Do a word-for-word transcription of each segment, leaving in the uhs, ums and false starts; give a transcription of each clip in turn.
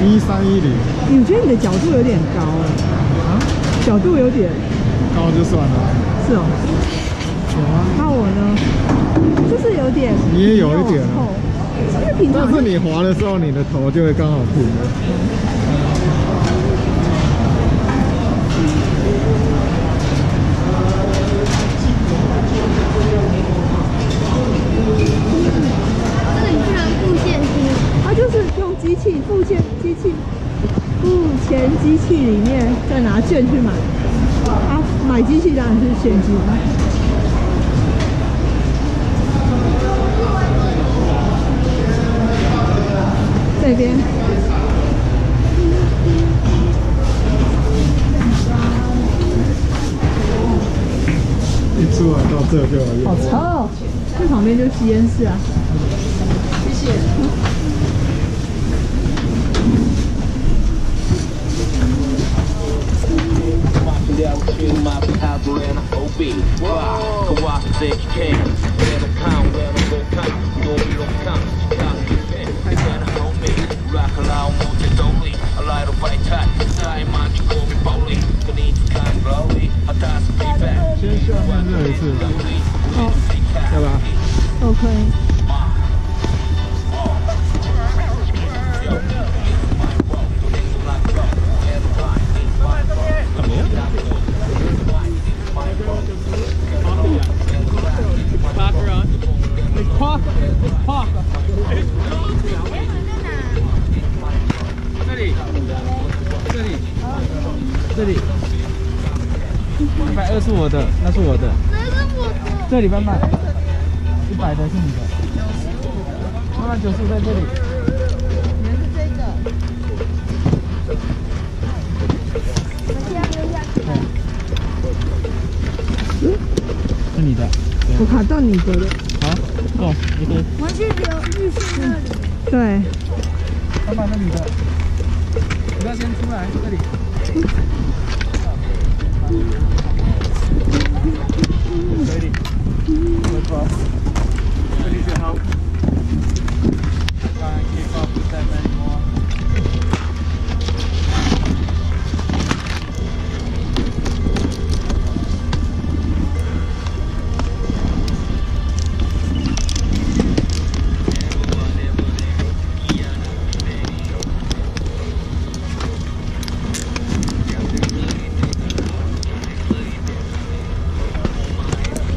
一三一零。 我觉得你的角度有点高哎。啊？角度有点高就算了。是哦。有啊。 那我呢？就是有点。 你也有一点啊。 因为平常。 但是你滑的时候，你的头就会刚好平了。 这个你居然付现金？ 它就是用机器付现机器付钱机器里面再拿券去买。啊，买机器当然是现金。这边。 一出来到这就有。 好臭！这旁边就是吸烟室啊。谢谢。 先下面热一次， 哦， 对吧 ？OK。 怎么样 ？Parker on. It's Parker. It's Parker. 这里，这里，这里。一百二是我的，那是我的。这里慢慢，一百的是你的。慢慢九十五在这里。 你们是这个。我现在丢下去。 嗯，是你的。 我卡到你的了。 好，走，你的。 我去留浴室那里。 对。 慢慢，那你的。不要先出来，这里。Ready? Look up. I need your help. Try and keep up with them anymore.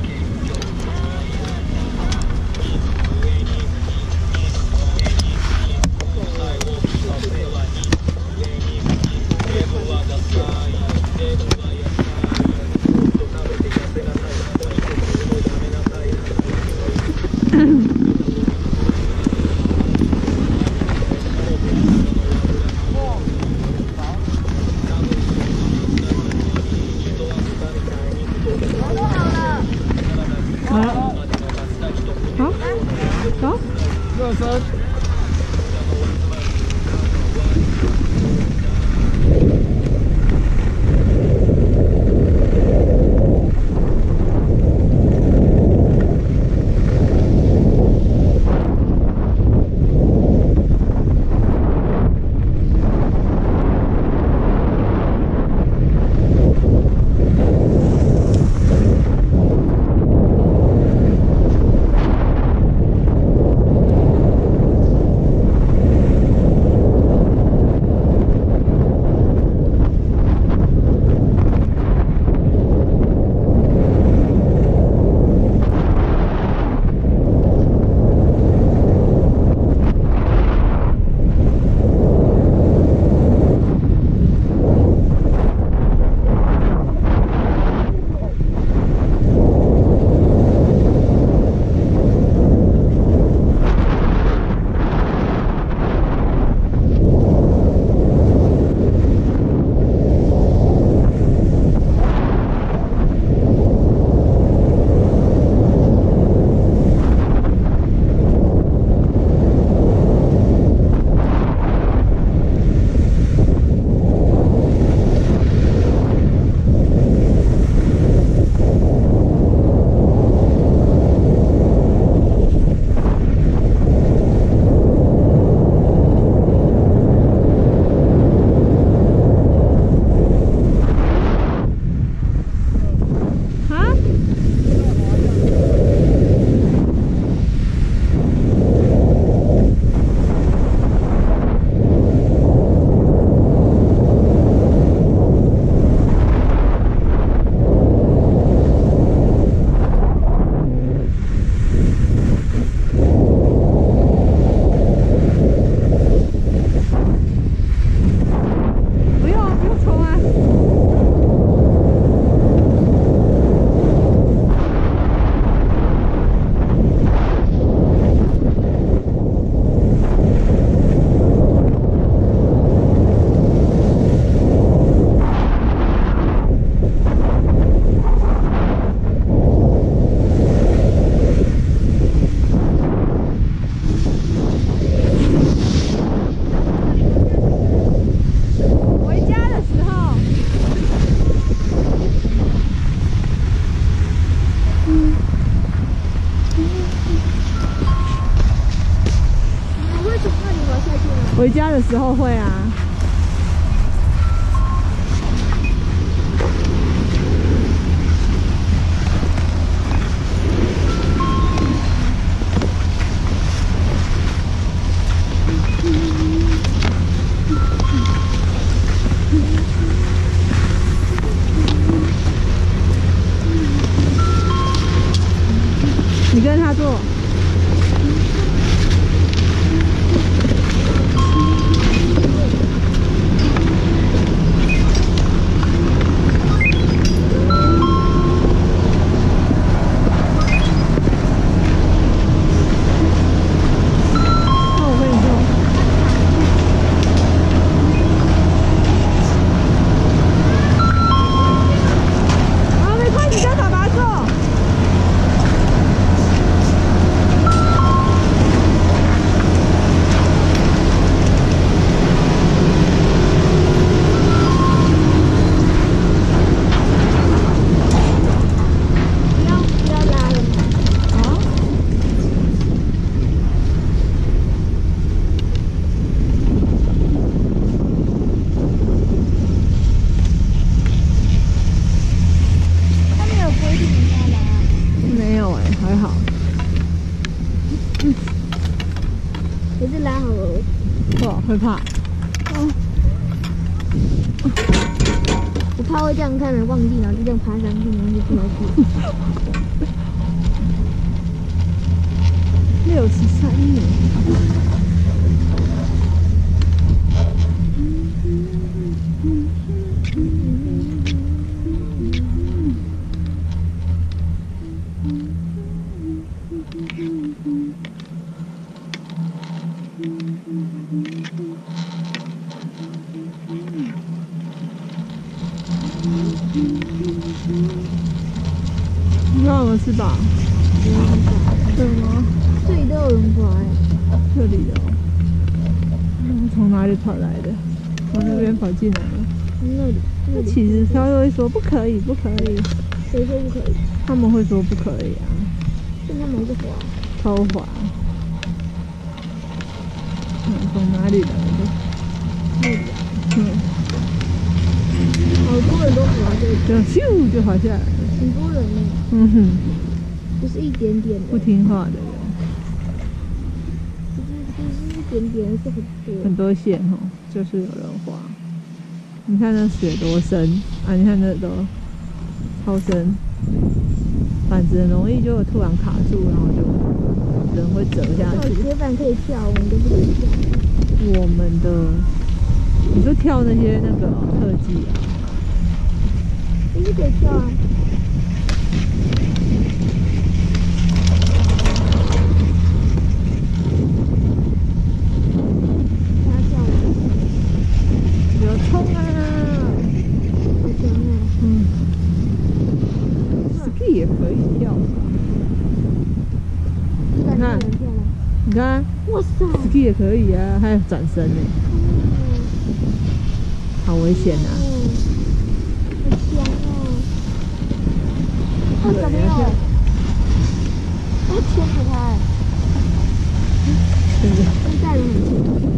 我那你滑下去吗？ 回家的时候会啊。你跟他坐。 可是拉好了， 哇，会怕。 哦，我怕会这样看了忘记，然后就这样爬上去，然后就跳去。 六十三年。你看我们吃饱？对吗？ 这里都有人滑哎， 这里哦，从哪里跑来的？从那边跑进来的。 那里，那里。 其实他会说不可以，不可以。 谁说不可以？ 他们会说不可以啊。 但他们还是滑。 超滑。嗯，从哪里来的？ 那里。 嗯。 好多人都滑这里， 这样咻就滑下来了。 很多人呢。 嗯哼。 不是一点点的。 不听话的人。 不是不是一点点，是很多。 很多线哦，就是有人滑。你看那水多深啊！你看那都超深，板子很容易就突然卡住，然后就人会折下去。 铁板可以跳，我们都不能跳。 我们的，你说跳那些那个特技啊？ 也是可以跳啊。 冲啊！ 好强啊！ 嗯 ，ski 也可以跳。 你看， 你看， 哇塞 ，ski 也可以啊，还有转身呢，好危险啊！ 好强哦！好怎么样？我牵着它， 真的， 现在人很轻。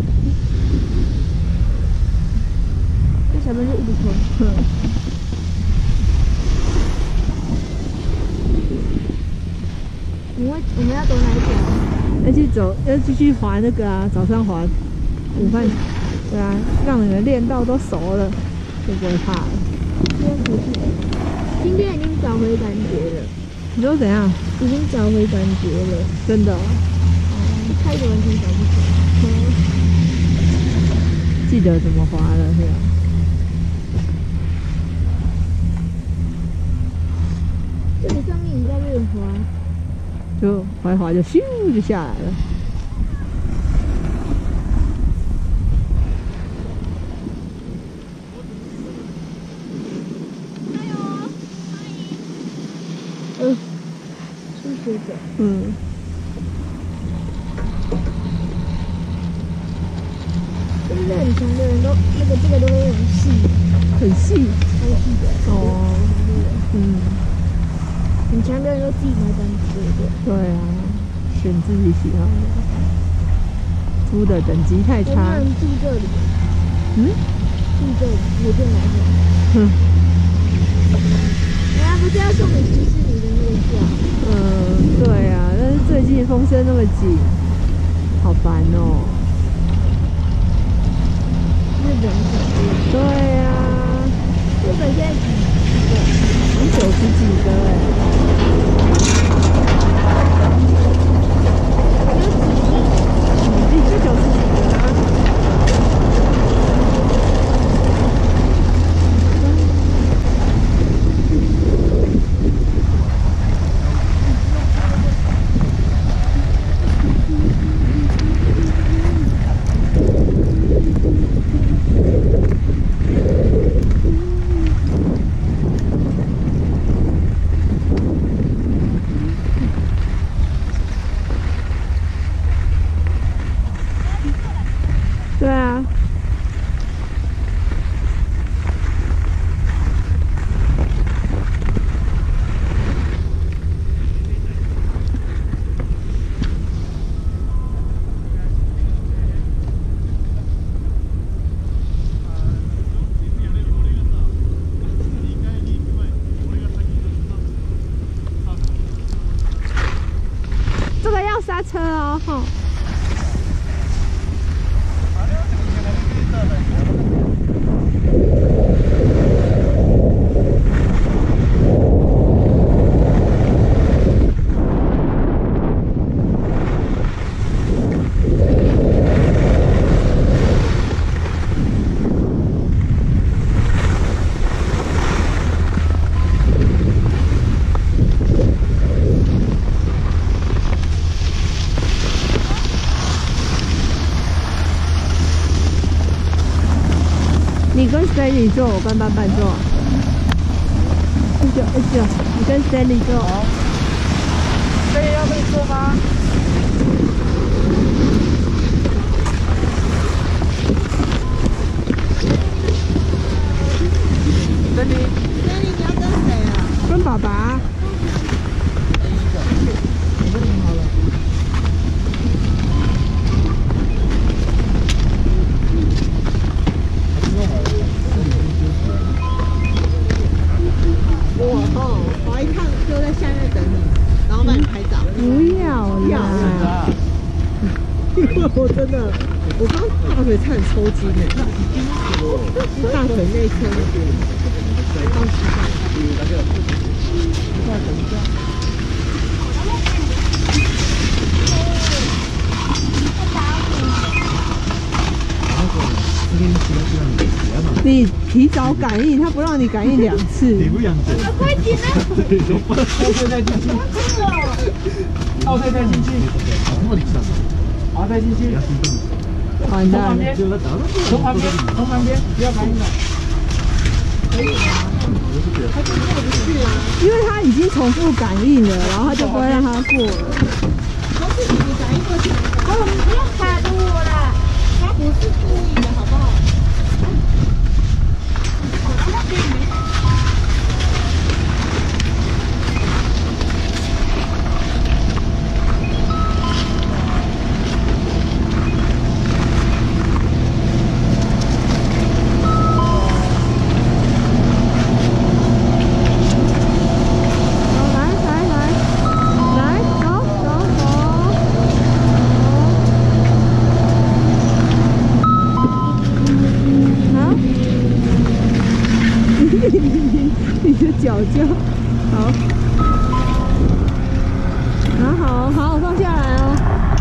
小朋友就一直冲。我们我们要走哪一条？ 要去走，要继续滑那个啊，早上滑午饭，对啊，让你们练到都熟了，就不会怕了。 今天不是，今天已经找回感觉了。 你说怎样？ 已经找回感觉了， 真的、哦。 哦，开始完全找不出来。 记得怎么滑了是吧？ 这里上面也在被人滑， 就滑一滑就咻就下来了。 加油！嗯，初学者。 嗯。 真的很强的人都那个这个都会很细， 很细， 超细的。 哦。嗯。 很强的人都自己买单子，对不对？ 对啊，选自己喜欢的。 租的等级太差。 有没有人住这里？ 嗯， 住这里，我就来这里。 哼， 人家不是要送给迪士尼的那个票？ 嗯，对啊，但是最近风声那么紧，好烦哦。 日本很对呀、啊， 日本现在几个？ 有九十几个哎，你就九十几个啊？对啊。这个要刹车哦，吼。你跟 Stanley 坐，我跟班班坐。一九一九，你跟 Stanley 坐。 这个要被坐吗？珍妮， 珍妮，你要跟谁啊？ 跟爸爸。 我哦，滑一趟就在下面等你，然后帮你拍照。 不要啦！ 因为我真的，我刚大腿差点抽筋呢，大腿内侧那边，到膝盖。再等一下。 你提早感应，他不让你感应两次。 你不养着。 快点啊！ 倒退再进去。倒退再进去。好，再进去。 完蛋了。 从旁边，从旁边，不要感应了。可以吗？ 他就过不去啊， 因为他已经重复感应了，然后他就不会让他过了。 都是你感应过去。 我们不用卡住我啦。 他不是故意的，好不好？你的脚就好，好好好，我放下来哦。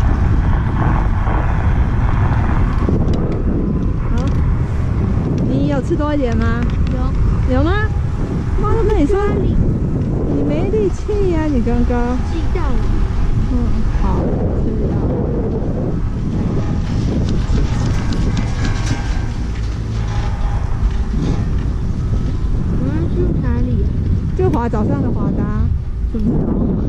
好，你有吃多一点吗？有，有吗？妈都跟你说，你你没力气呀、啊，你刚刚。 气到了。 嗯，好，吃药。 哪里、啊？ 就滑早上的滑达，是不是？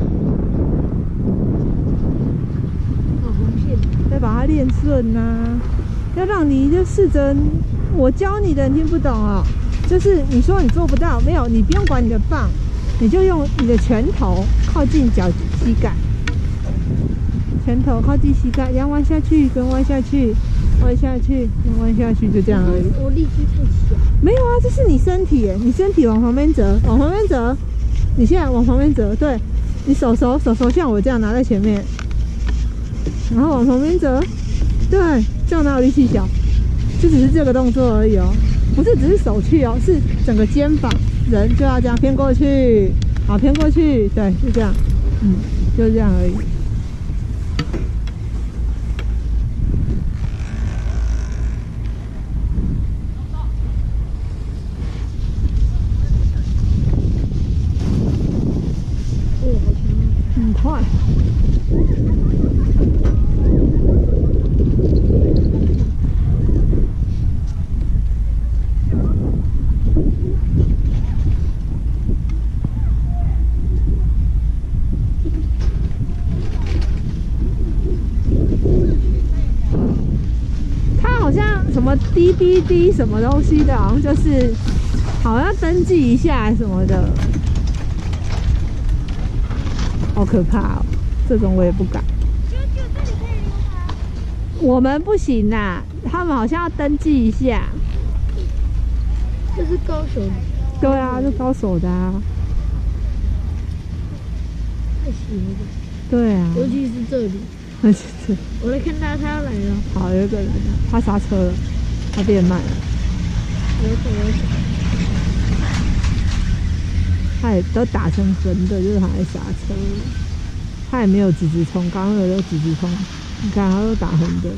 好红线。 再把它练顺呐、啊，要让你就试着，我教你的你听不懂哦。就是你说你做不到，没有，你不用管你的棒，你就用你的拳头靠近脚膝盖， 前头靠近膝盖，然后弯下去，跟弯下去，弯下去，弯下去，就这样而已。 我力气太小。 没有啊，这是你身体耶，你身体往旁边折，往旁边折。你现在往旁边折，对，你手手手手像我这样拿在前面，然后往旁边折，对，这样哪有力气小？就只是这个动作而已哦，不是只是手去哦，是整个肩膀人就要这样偏过去，好偏过去，对，就这样，嗯，就这样而已。很快。它好像什么 D B D 什么东西的，好像就是好像登记一下什么的。好可怕哦！这种我也不敢。 舅舅，这里可以溜吗？ 我们不行啦，他们好像要登记一下。 这是高手。 对啊，是高手的啊。 太邪了。 对啊。 尤其是这里。 而且这， 我来看他，他要来了。 好，有一个人他刹车了，他变慢了。 有手有手。 他也都打成横的，就是还在刹车。他也没有直直冲，刚刚有直直冲，你看他都打横的。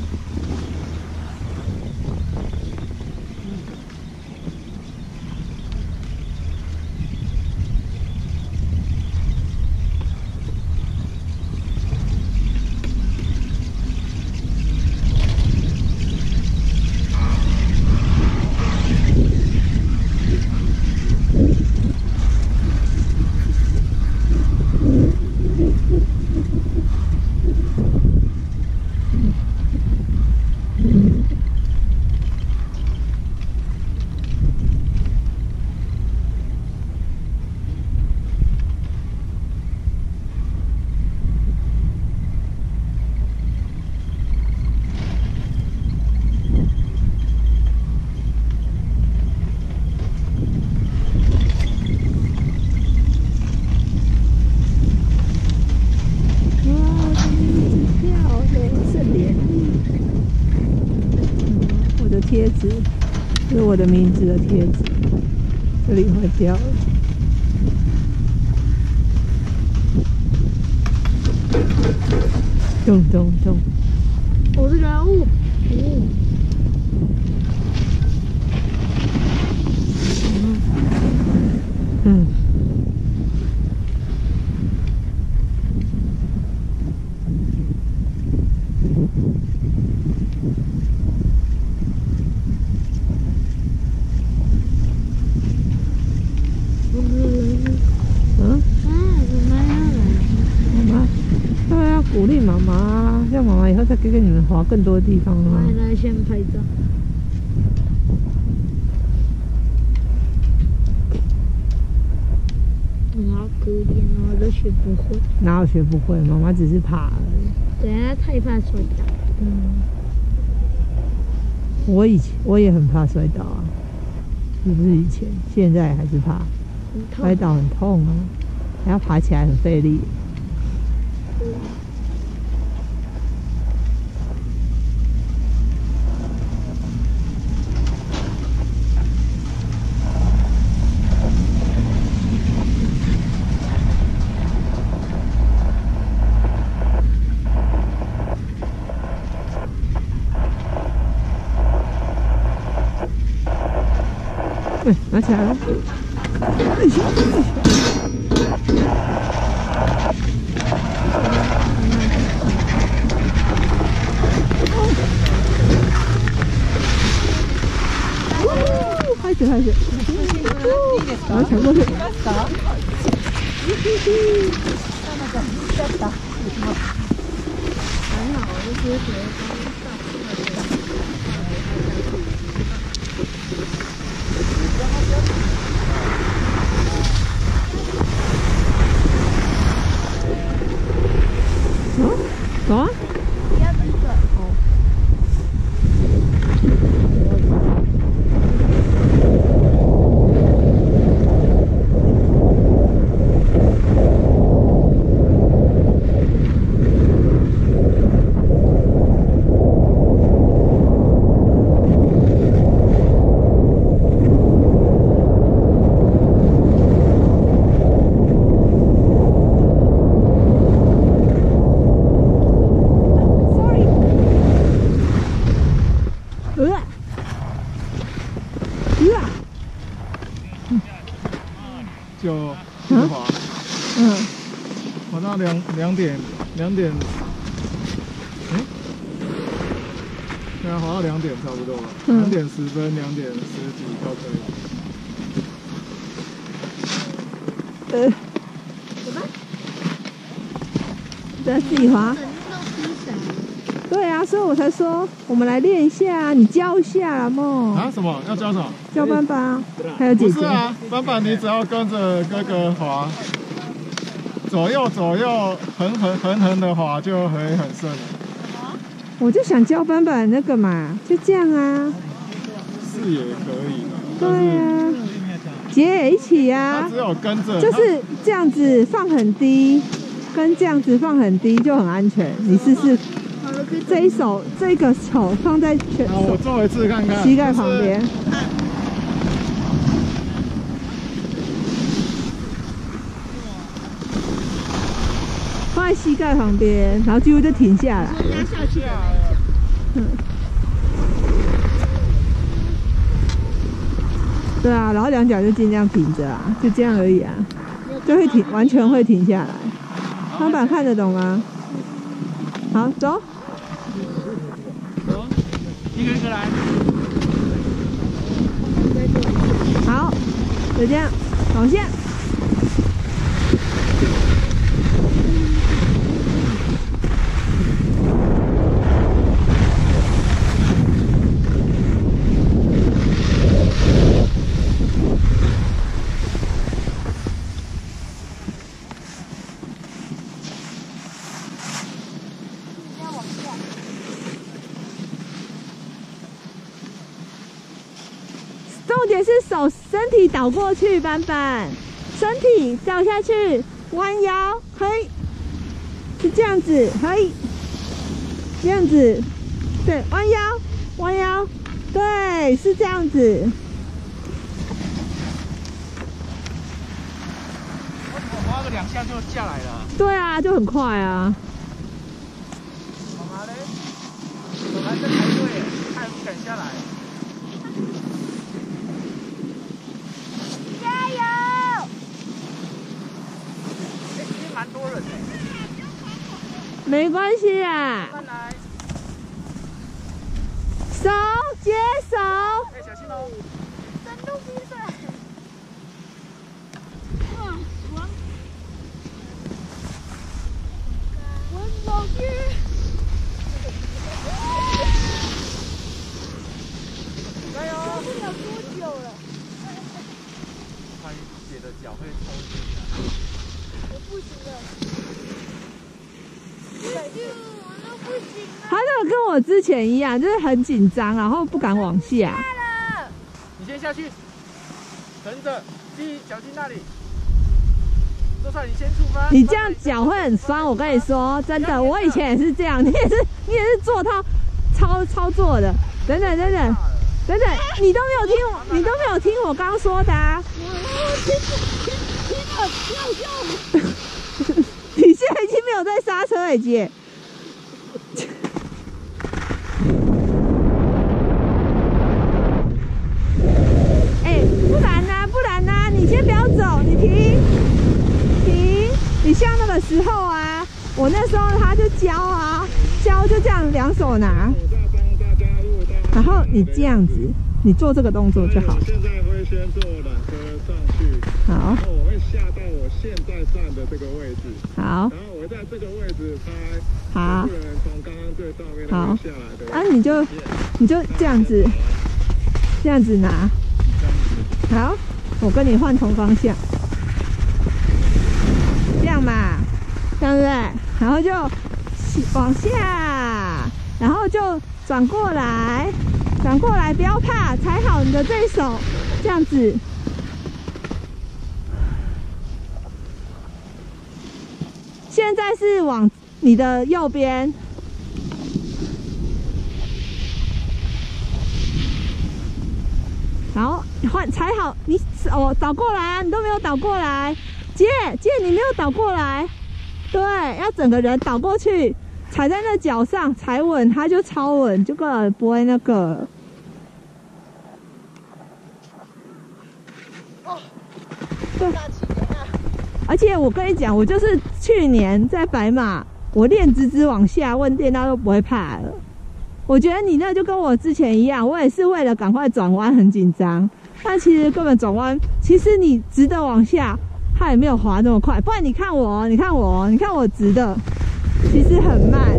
贴纸，这是我的名字的贴纸，这里会掉了。咚咚咚！ 我这个哦， 嗯。嗯。鼓励妈妈，让妈妈以后再给给你们滑更多地方啊！ 来来，先拍照。我好可怜哦，我都学不会。 哪有学不会？妈妈只是怕而已。 对啊，太怕摔倒。 嗯。我以前我也很怕摔倒啊，是不是以前？现在还是怕。摔倒很痛啊，还要爬起来很费力。 嗯。 对，拿起来了。哎呀！拍起拍起！然后抢过去。 还好，就是学走啊！走啊！ 就一直滑。 嗯， 滑到两两点两点，哎、欸，对啊，滑到两点差不多了，两、嗯、点十分、两点十几都可以。 呃， 怎么？ 在自己滑。对啊，所以我才说我们来练一下，你教一下啦嘛。 啊？什么？要教什么？ 教斑斑，还有姐姐。 不是啊，斑斑你只要跟着哥哥滑，左右左右横横横横的滑就会很顺了。 我就想教斑斑那个嘛，就这样啊。 是也可以的。 对啊。姐也一起啊。 他只有跟着。 就是这样子放很低，跟这样子放很低就很安全。你试试。这一手，这个手放在全手， 我做一次看看， 膝盖旁边，放在膝盖旁边，然后几乎就停下来。嗯，对啊，然后两脚就尽量平着啊，就这样而已啊，就会停，完全会停下来。斑斑看得懂吗？好，走。 一个一个来。 好，就这样，往下。重点是手身体倒过去，斑斑，身体倒下去，弯腰，嘿，是这样子，嘿，这样子，对，弯腰，弯腰，对，是这样子。 我滑个两下就下来了。 对啊，就很快啊。 干嘛嘞？我还在排队，还不敢下来。蛮多人的， 没关系啊。手接手。 哎，小心哦！ 真东西的。哇，王，王老师。 加油！ 不了多久了？ 怕姐的脚会抽筋啊。 我不行了，不行，我都不行了。 他那个跟我之前一样，就是很紧张，然后不敢往下。 你先下去，等着，第一脚进那里。周帅，你先出发。 你这样脚会很酸，我跟你说，真的，我以前也是这样，你也是，你也是做套操操作的。等等等等等等，你都没有听我，你都没有听我刚刚说的啊。 我听听听了，要要。 你现在已经没有在刹车哎，姐。哎，不然呢？不然呢？你先不要走，你停停。你像那个时候啊，我那时候他就教啊，教就这样两手拿，然后你这样子，你做这个动作就好。 现在会先做缆车上去， 好， 然后我会下到我现在站的这个位置， 好， 然后我在这个位置拍， 好， 人从刚刚最上面那边下来的， 啊，你就你就这样子，这样子拿，好，我跟你换同方向，这样嘛，对不对？然后就往下，然后就转过来，转过来，不要怕，踩好你的这手，这样子。现在是往你的右边，然后换踩好，你哦倒过来啊，你都没有倒过来，姐姐你没有倒过来，对，要整个人倒过去，踩在那脚上，踩稳它就超稳，这个不会那个。 哦， 对。 大气。 而且我跟你讲，我就是去年在白马，我练直直往下问电，他都不会怕了。我觉得你那就跟我之前一样，我也是为了赶快转弯很紧张，但其实根本转弯，其实你直的往下，它也没有滑那么快。不然你看我，你看我，你看我直的，其实很慢。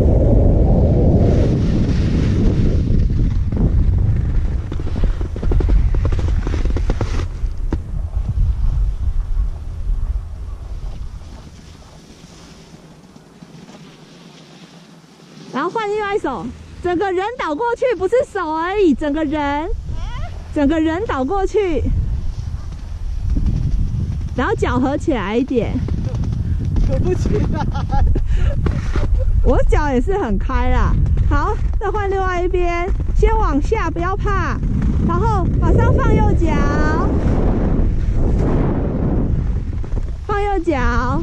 然后换另外一手，整个人倒过去，不是手而已，整个人，整个人倒过去，然后脚合起来一点， 合不起来。 我脚也是很开啦。好，再换另外一边，先往下，不要怕，然后马上放右脚，放右脚。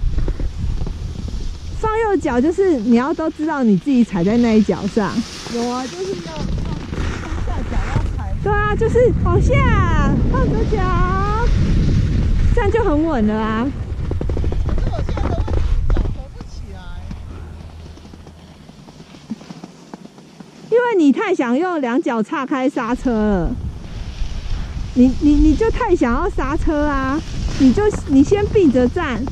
放右脚就是你要都知道你自己踩在那一脚上。 有啊，就是要放下脚要踩。 对啊，就是往下放着脚，这样就很稳了啊。 可是我现在的问题是脚合不起来。 因为你太想用两脚岔开刹车了，你你你就太想要刹车啊！你就你先并着站。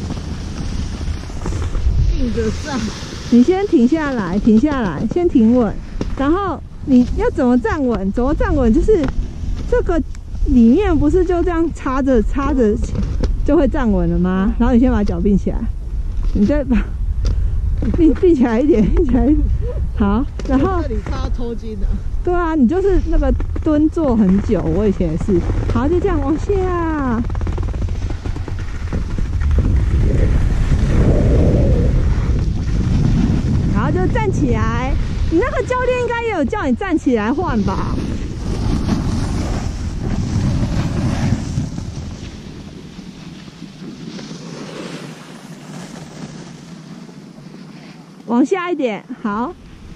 并着站， 你先停下来，停下来，先停稳，然后你要怎么站稳？怎么站稳？就是这个里面不是就这样插着插着就会站稳了吗？然后你先把脚并起来，你再把并并起来一点，并起来一点，好，然后这里差抽筋了。 对啊，你就是那个蹲坐很久，我以前也是。好，就这样往下。然后就站起来，你那个教练应该也有叫你站起来换吧？往下一点，好。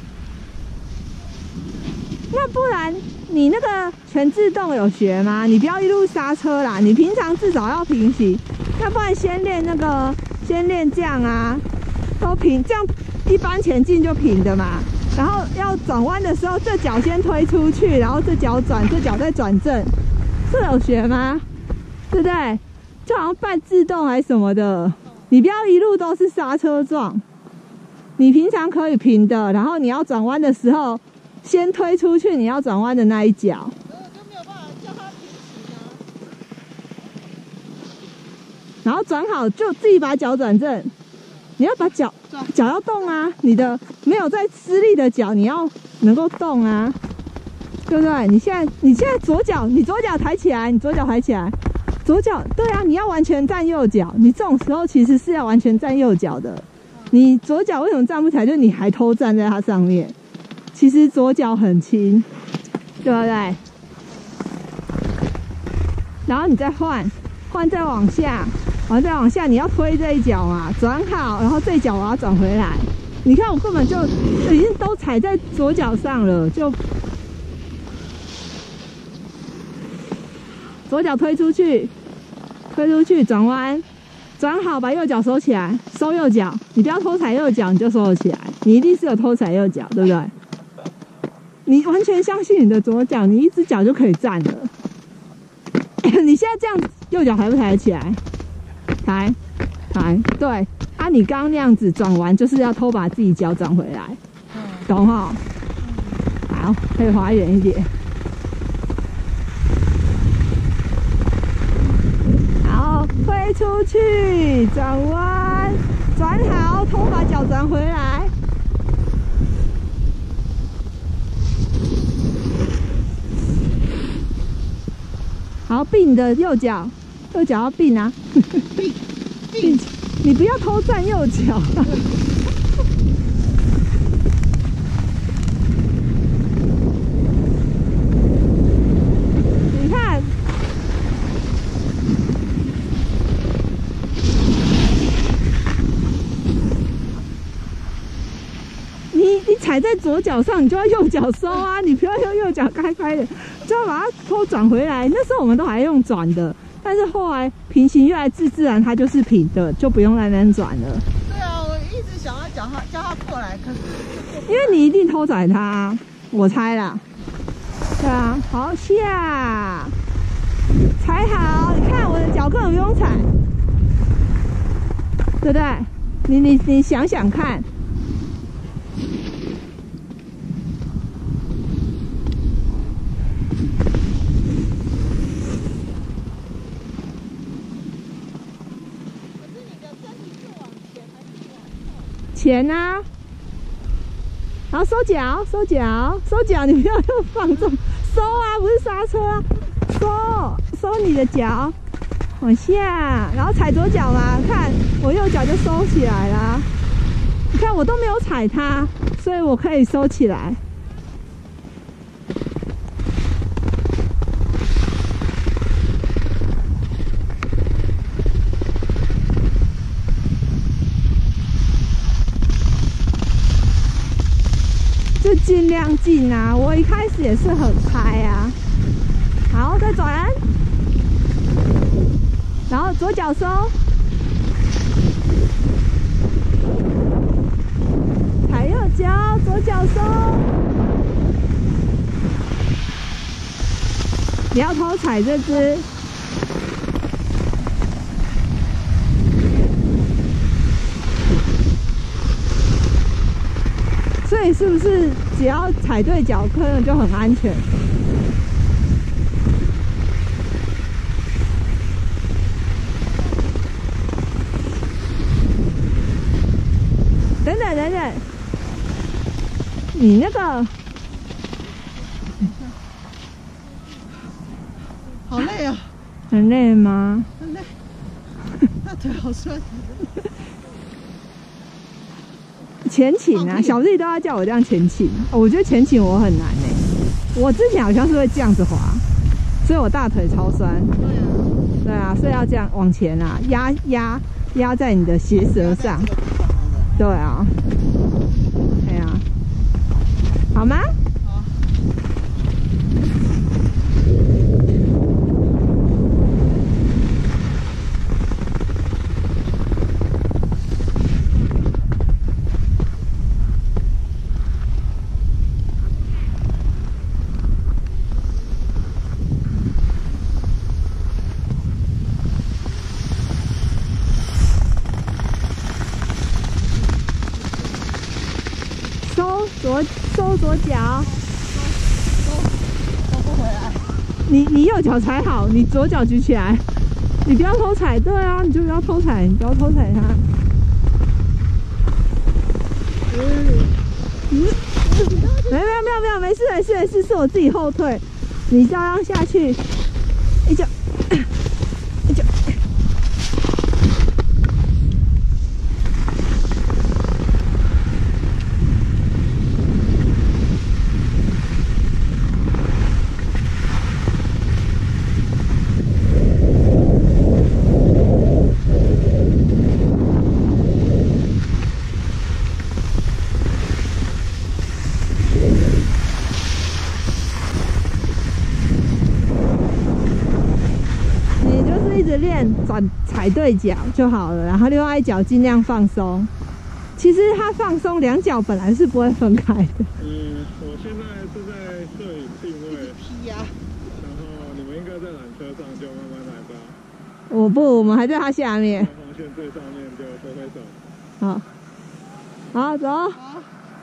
那不然你那个全自动有学吗？你不要一路刹车啦，你平常至少要平行。那不然先练那个，先练这样啊，都平这样。一般前进就平的嘛，然后要转弯的时候，这脚先推出去，然后这脚转，这脚再转正，这有学吗？对不对？就好像半自动还是什么的，你不要一路都是刹车状，你平常可以平的，然后你要转弯的时候，先推出去你要转弯的那一脚。 我就没有办法叫它平行啊。 然后转好就自己把脚转正。你要把脚脚要动啊，你的没有在施力的脚你要能够动啊，对不对？你现在你现在左脚你左脚抬起来，你左脚抬起来，左脚对啊，你要完全站右脚，你这种时候其实是要完全站右脚的。你左脚为什么站不起来？就是你还偷站在它上面，其实左脚很轻，对不对？然后你再换换再往下。然后再往下，你要推这一脚嘛，转好，然后这一脚我要转回来。你看我根本就已经都踩在左脚上了，就左脚推出去，推出去转弯，转好，把右脚收起来，收右脚。你不要偷踩右脚，你就收得起来。你一定是有偷踩右脚，对不对？你完全相信你的左脚，你一只脚就可以站了。你现在这样，右脚抬不抬得起来？抬，抬，对啊，你刚刚那样子转完，就是要偷把自己脚转回来，嗯、懂哈？好，可以滑远一点。好，推出去，转弯，转好，偷把脚转回来。好，并你的右脚。右脚要并啊，并并，你不要偷站右脚。你看，你你踩在左脚上，你就要右脚收啊，你不要用右脚开开的，就要把它偷转回来。那时候我们都还用转的。 但是后来平行越来自自然，它就是平的，就不用在那边转了。 对啊，我一直想要叫他叫他过来，可是因为你一定偷踩它，我猜啦。对啊，好下，踩好，你看我的脚根本不用踩，对不对？你你你想想看。前啊，然后收脚，收脚，收脚，你不要又放纵，收啊，不是刹车啊，收，收你的脚，往下，然后踩左脚嘛，看我右脚就收起来啦。你看我都没有踩它，所以我可以收起来。就尽量进啊！我一开始也是很开啊。好，再转，然后左脚收，踩右脚，左脚收。不要偷踩这只。所以是不是只要踩对脚，可能就很安全？等等等等，你那个好累啊！ 很累吗？ 很累，大腿好酸。 前倾啊，小弟都要叫我这样前倾，我觉得前倾我很难哎、欸，我之前好像是会这样子滑，所以我大腿超酸。对啊，所以要这样往前啊，压压压在你的鞋舌上。对啊，哎呀、啊，好吗？ 好。 左收左脚， 收收不回来。 你你右脚踩好，你左脚举起来，你不要偷踩。对啊，你就不要偷踩，你不要偷踩它。嗯嗯，没有没有没有没有，没事没事没事，是我自己后退，你照样下去，一脚一脚。练转踩对脚就好了，然后另外一脚尽量放松。其实它放松，两脚本来是不会分开的。 嗯，我现在是在摄影定位， 劈呀， 然后你们应该在缆车上，就慢慢来吧。 我不，我们还在它下面。 黄线最上面就挥挥手。 好，好走。 好。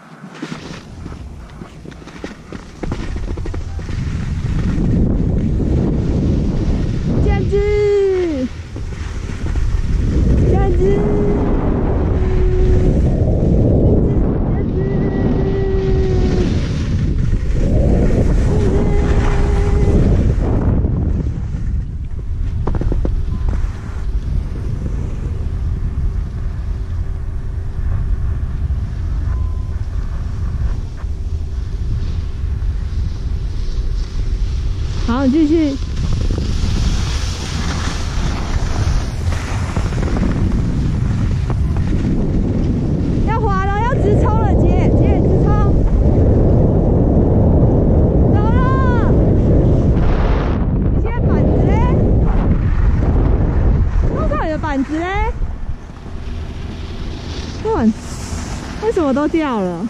这只，这只，好，继续。 手都掉了。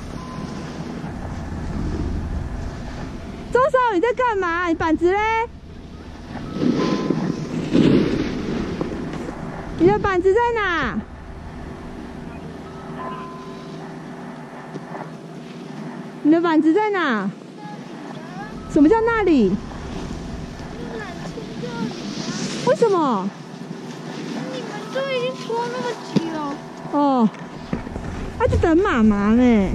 周少，你在干嘛？你板子嘞？你的板子在哪？你的板子在哪？什么叫那里？为什么？ 你们都已经拖那么久。 哦，他就等妈妈呢。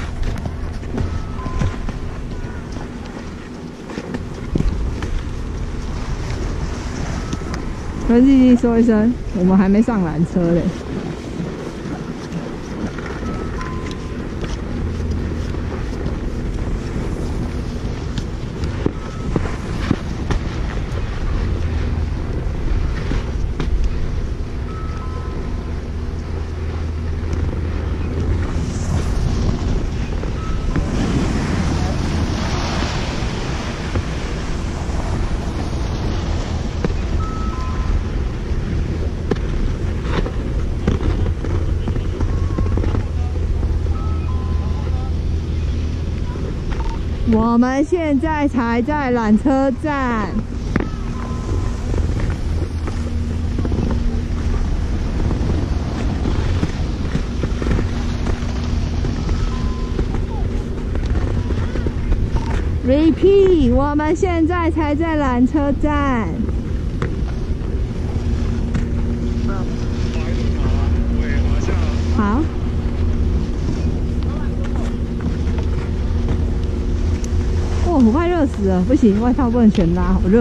跟弟弟说一声，我们还没上缆车嘞。我们现在才在缆车站，repeat， 我们现在才在缆车站。好。哦，我快热死了，不行，外套不能全拉，好热。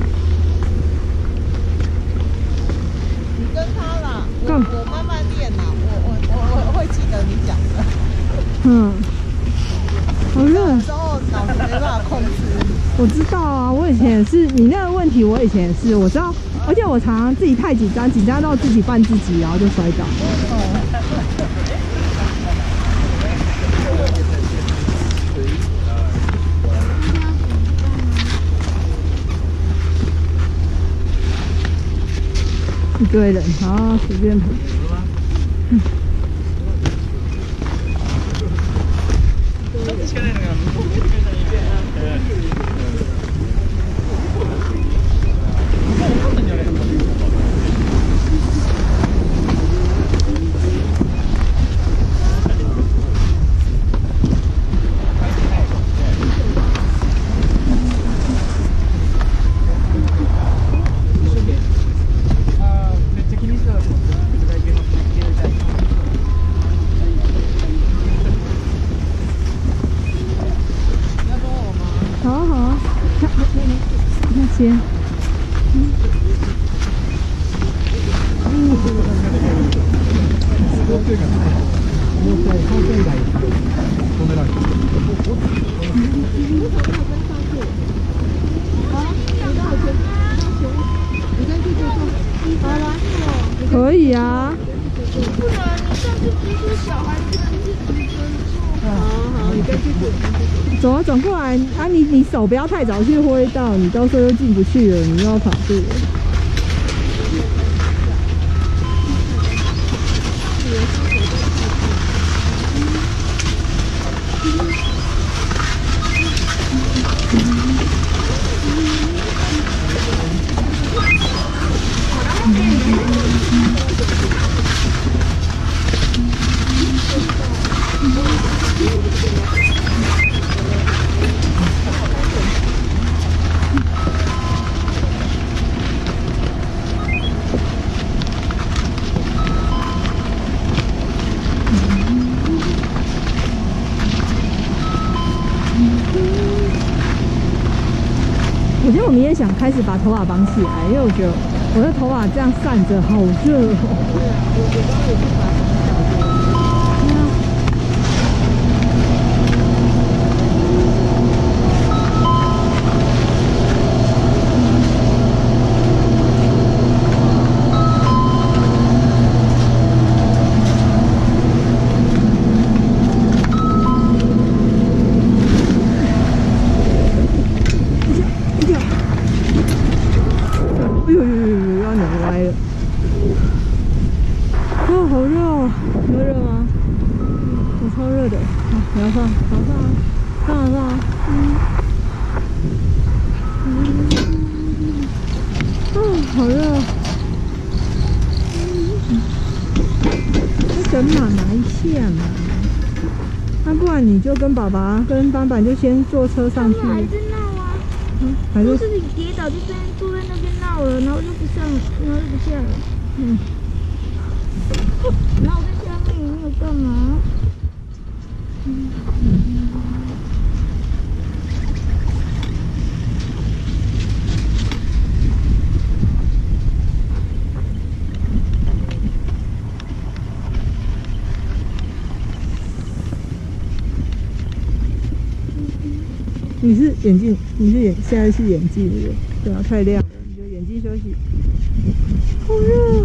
你跟他啦，我干我慢慢练啦，我我我我会记得你讲的。 嗯，好热。 有时候脑子没办法控制。 我知道啊，我以前也是，你那个问题我以前也是，我知道，而且我常常自己太紧张，紧张到自己绊自己，然后就摔倒。一堆人，好，随便跑。嗯。先，嗯，可以啊。 不然你上次不是小孩子不是女生坐？好好，你跟去坐。 走啊，转过来啊！你你手不要太早去挥到，你到时候又进不去了，你又要跑步了。我觉得我明天想开始把头发绑起来，因为我觉得我的头发这样散着好热哦。对啊，我我刚刚也是把它绑起来。哎呦呦呦呦，要扭歪了！哦，好热哦！ 像啊。那不然你就跟爸爸跟斑斑就先坐车上去。 还在闹啊！ 嗯，还就是是你跌倒就在坐在那边闹了，然后就不上，然后就不下了。嗯。然后我在下面，你有干嘛？嗯。你是眼镜，你是眼，现在是眼镜对不对？对啊，太亮了，你就眼睛休息。好热。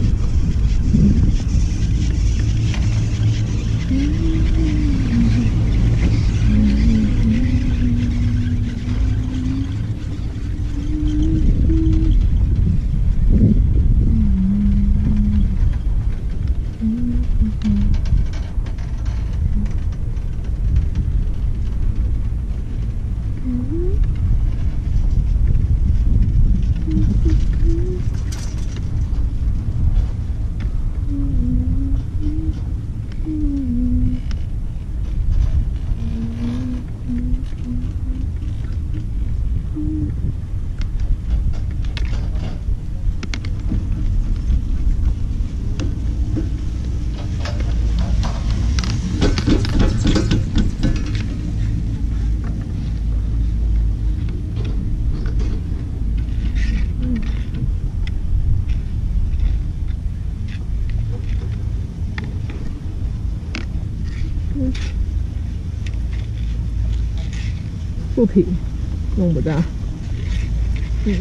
不平，弄不大。嗯。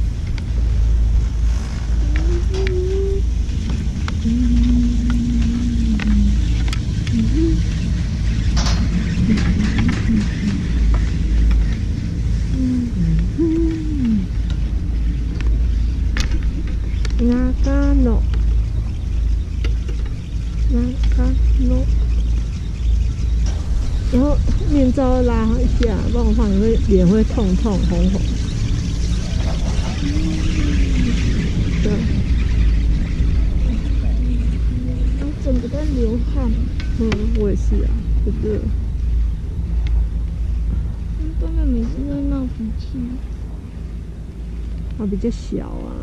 長野。長野。然后面罩拉一下，不然我怕你会脸会痛痛红红。对。我整个在流汗。嗯，我也是啊，很热。外面每次在闹脾气。它比较小啊。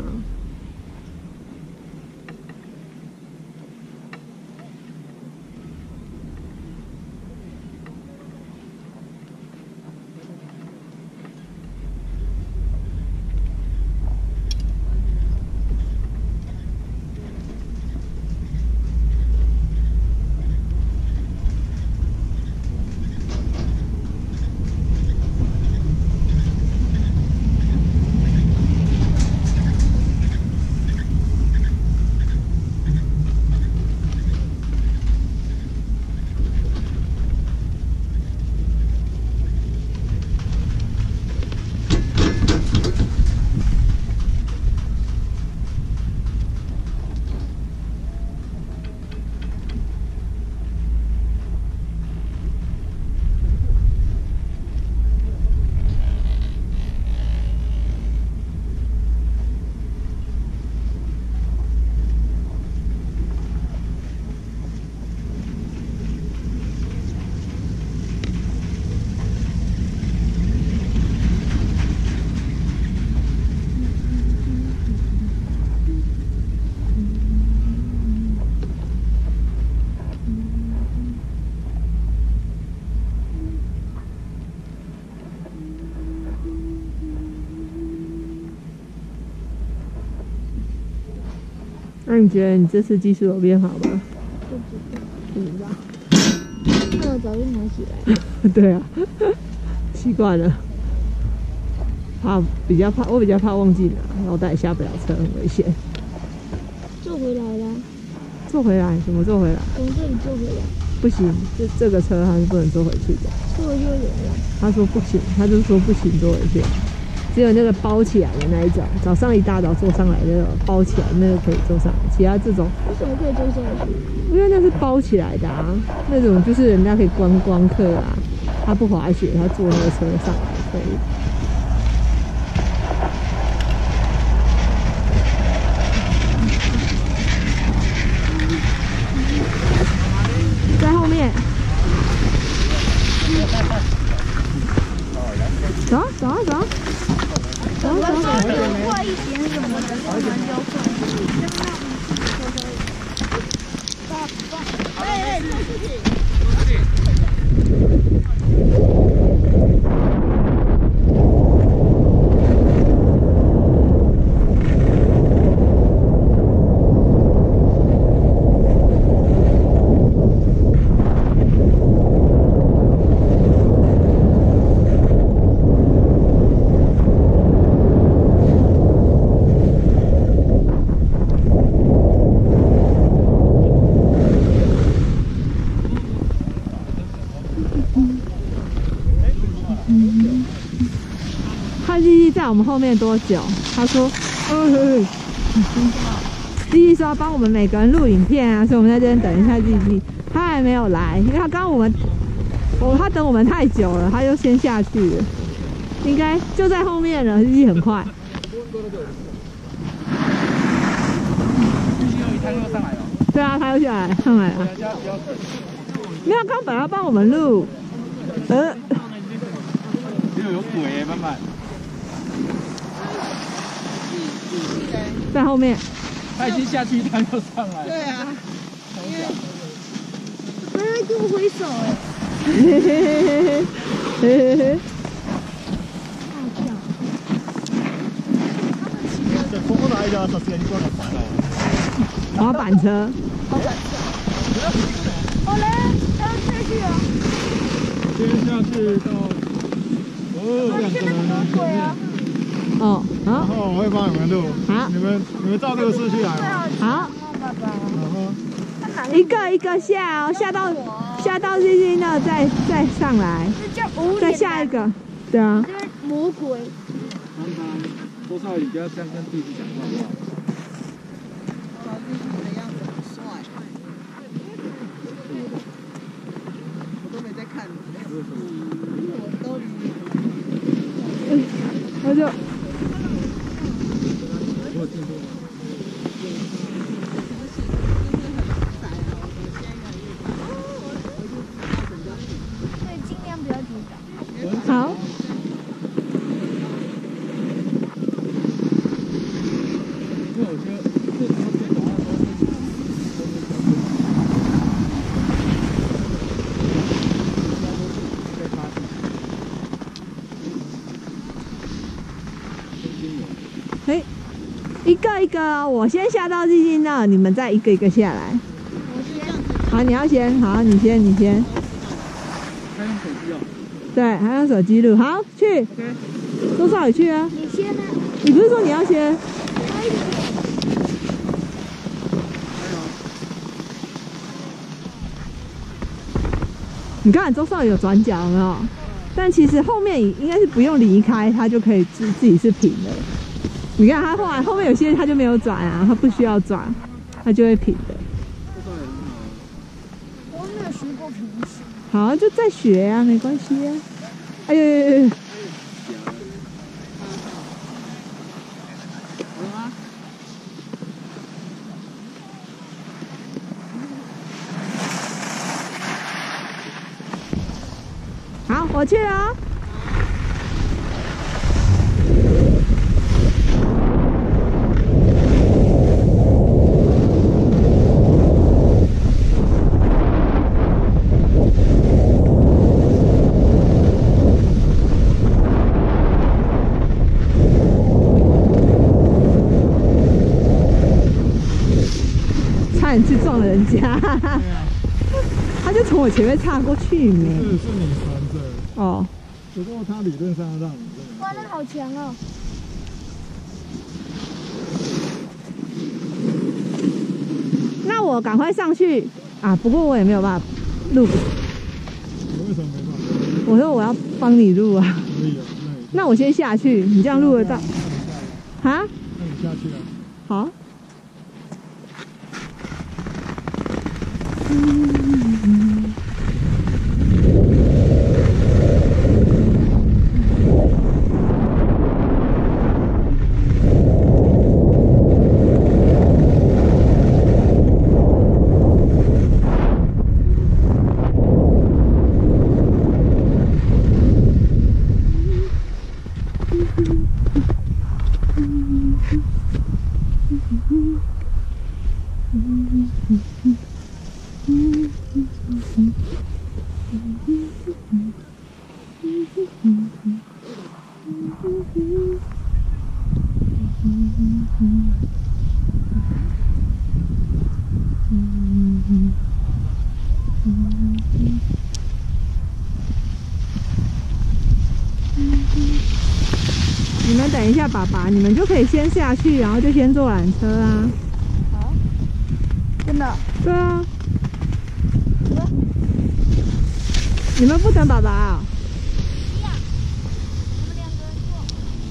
那你觉得你这次技术有变好吗？不知道，不知道。那我早就拿起来。对啊，习惯了。怕比较怕，我比较怕忘记拿，然后带下不了车，很危险。坐回来啦。坐回来？怎么坐回来？从这里坐回来。不行，这这个车还是不能坐回去的。坐回去会有人。他说不行，他就说不行坐回去。只有那个包起来的那一种，早上一大早坐上来那种包起来那个可以坐上来，其他这种为什么可以坐上去？因为那是包起来的啊，那种就是人家可以观光客啊，他不滑雪，他坐那个车上来可以。 啊？ 我们说快一点什么的，我们就快。哎哎，这事情。 看弟弟在我们后面多久？他说，嗯，弟弟说要帮我们每个人录影片啊，所以我们在这边等一下弟弟，他还没有来，因为他刚刚我们，我他等我们太久了，他就先下去了，应该就在后面了，弟弟很快。对啊，他又下来上来了。没有，刚本来要帮我们录，呃。 有有鬼耶，慢慢。 在后面。 他已经下去一趟又上来。 对啊。因为他在跟我挥手哎。 嘿嘿嘿嘿嘿嘿嘿嘿。 大跳。 这ここの間はさすがに来なかったな。 滑板车。 滑板车。好嘞，要下去啊。 先下去到。哦， 这边有魔鬼啊！ 哦，好。 然后我会帮你们录。 好。 你们你们照这个顺序来。 好。 爸爸。 然后。 一个一个下哦，下到下到日日那再再上来。 这叫无脸。 再下一个。对啊。 这是魔鬼。 刚刚多少你不要这样跟弟弟讲话好不好？ 弟弟的样子很帅。我都没在看你。我都离你。 那就。 对，尽量不要跌倒。 好。 因为我觉得这什么最早的时候。哎，一个一个，我先下到日进那，你们再一个一个下来。 我先。 好，你要先，好，你先，你先。 他用手机哦。 对，还用手机录。好，去。多少你去啊？ 你先呢？ 你不是说你要先？你看周少有转角有没有？但其实后面应该是不用离开，它就可以自自己是平的。你看它后来后面有些它就没有转啊，它不需要转，它就会平的。 我没有学过平时。 好，就再学啊，没关系啊。哎呦呦呦！好，我去了哦。差点去撞了人家，他就从我前面插过去没？ 是是你传的哦。 不过他理论上让你这么。 哇，那好强哦！ 那我赶快上去啊！不过我也没有办法录。 你为什么没办法？ 我说我要帮你录啊。 可以啊， 那我先下去，你这样录得到？啊？ 那你下去啊。 好。 你们等一下，爸爸，你们就可以先下去，然后就先坐缆车啊。 好，真的？ 对啊。你们不等爸爸啊？ 一样，我们两个人坐。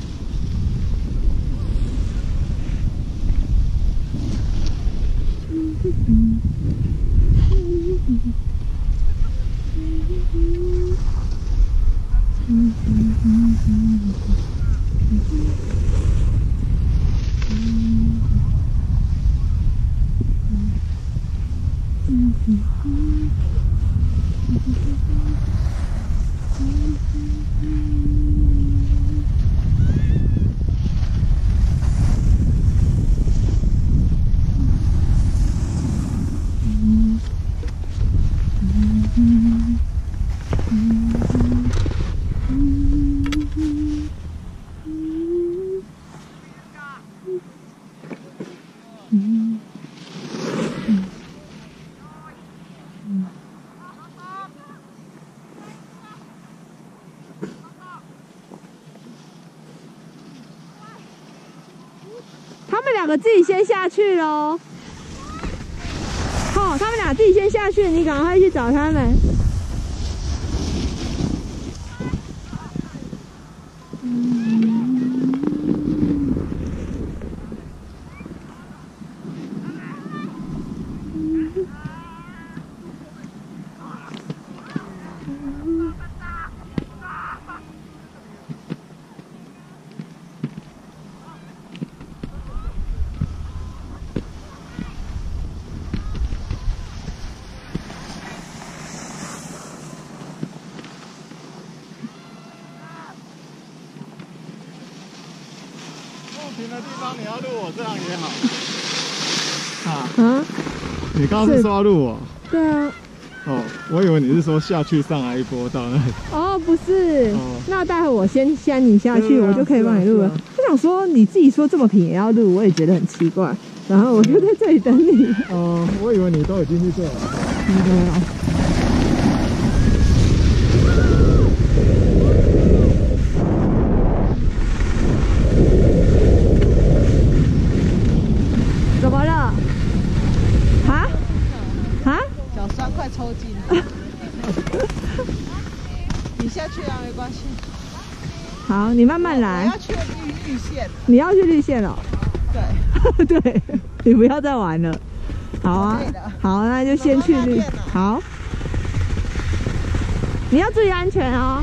他们两个自己先下去喽。好、哦，他们俩自己先下去，你赶快去找他们。 停的地方你要录我，这样也好。啊啊？ 你刚刚是说要录我？ 对啊。 哦，我以为你是说下去上来一波到那里。 哦，不是。 哦、 那待会我先先你下去，啊、我就可以帮你录了。啊啊、我想说你自己说这么平也要录，我也觉得很奇怪。然后我就在这里等你。 哦、呃，我以为你都已经去做了。 没有。怎么了？啊？啊？ 脚酸快抽筋了。你下去啊，没关系。 好，你慢慢来。 我要去绿绿线。 你要去绿线了？ 对。 对，你不要再玩了。好啊，好，那就先去绿。好。你要注意安全哦。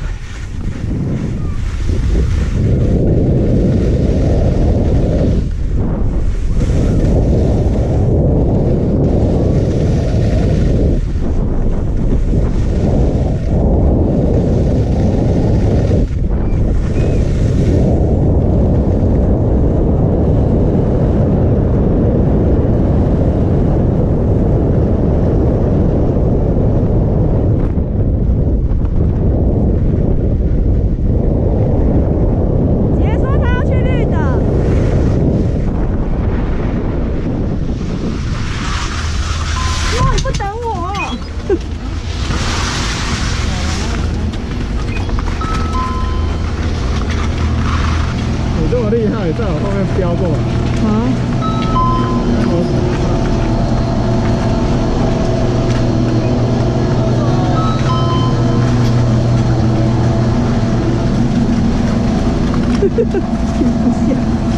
厉害，在我后面飙过来。 好。停不下。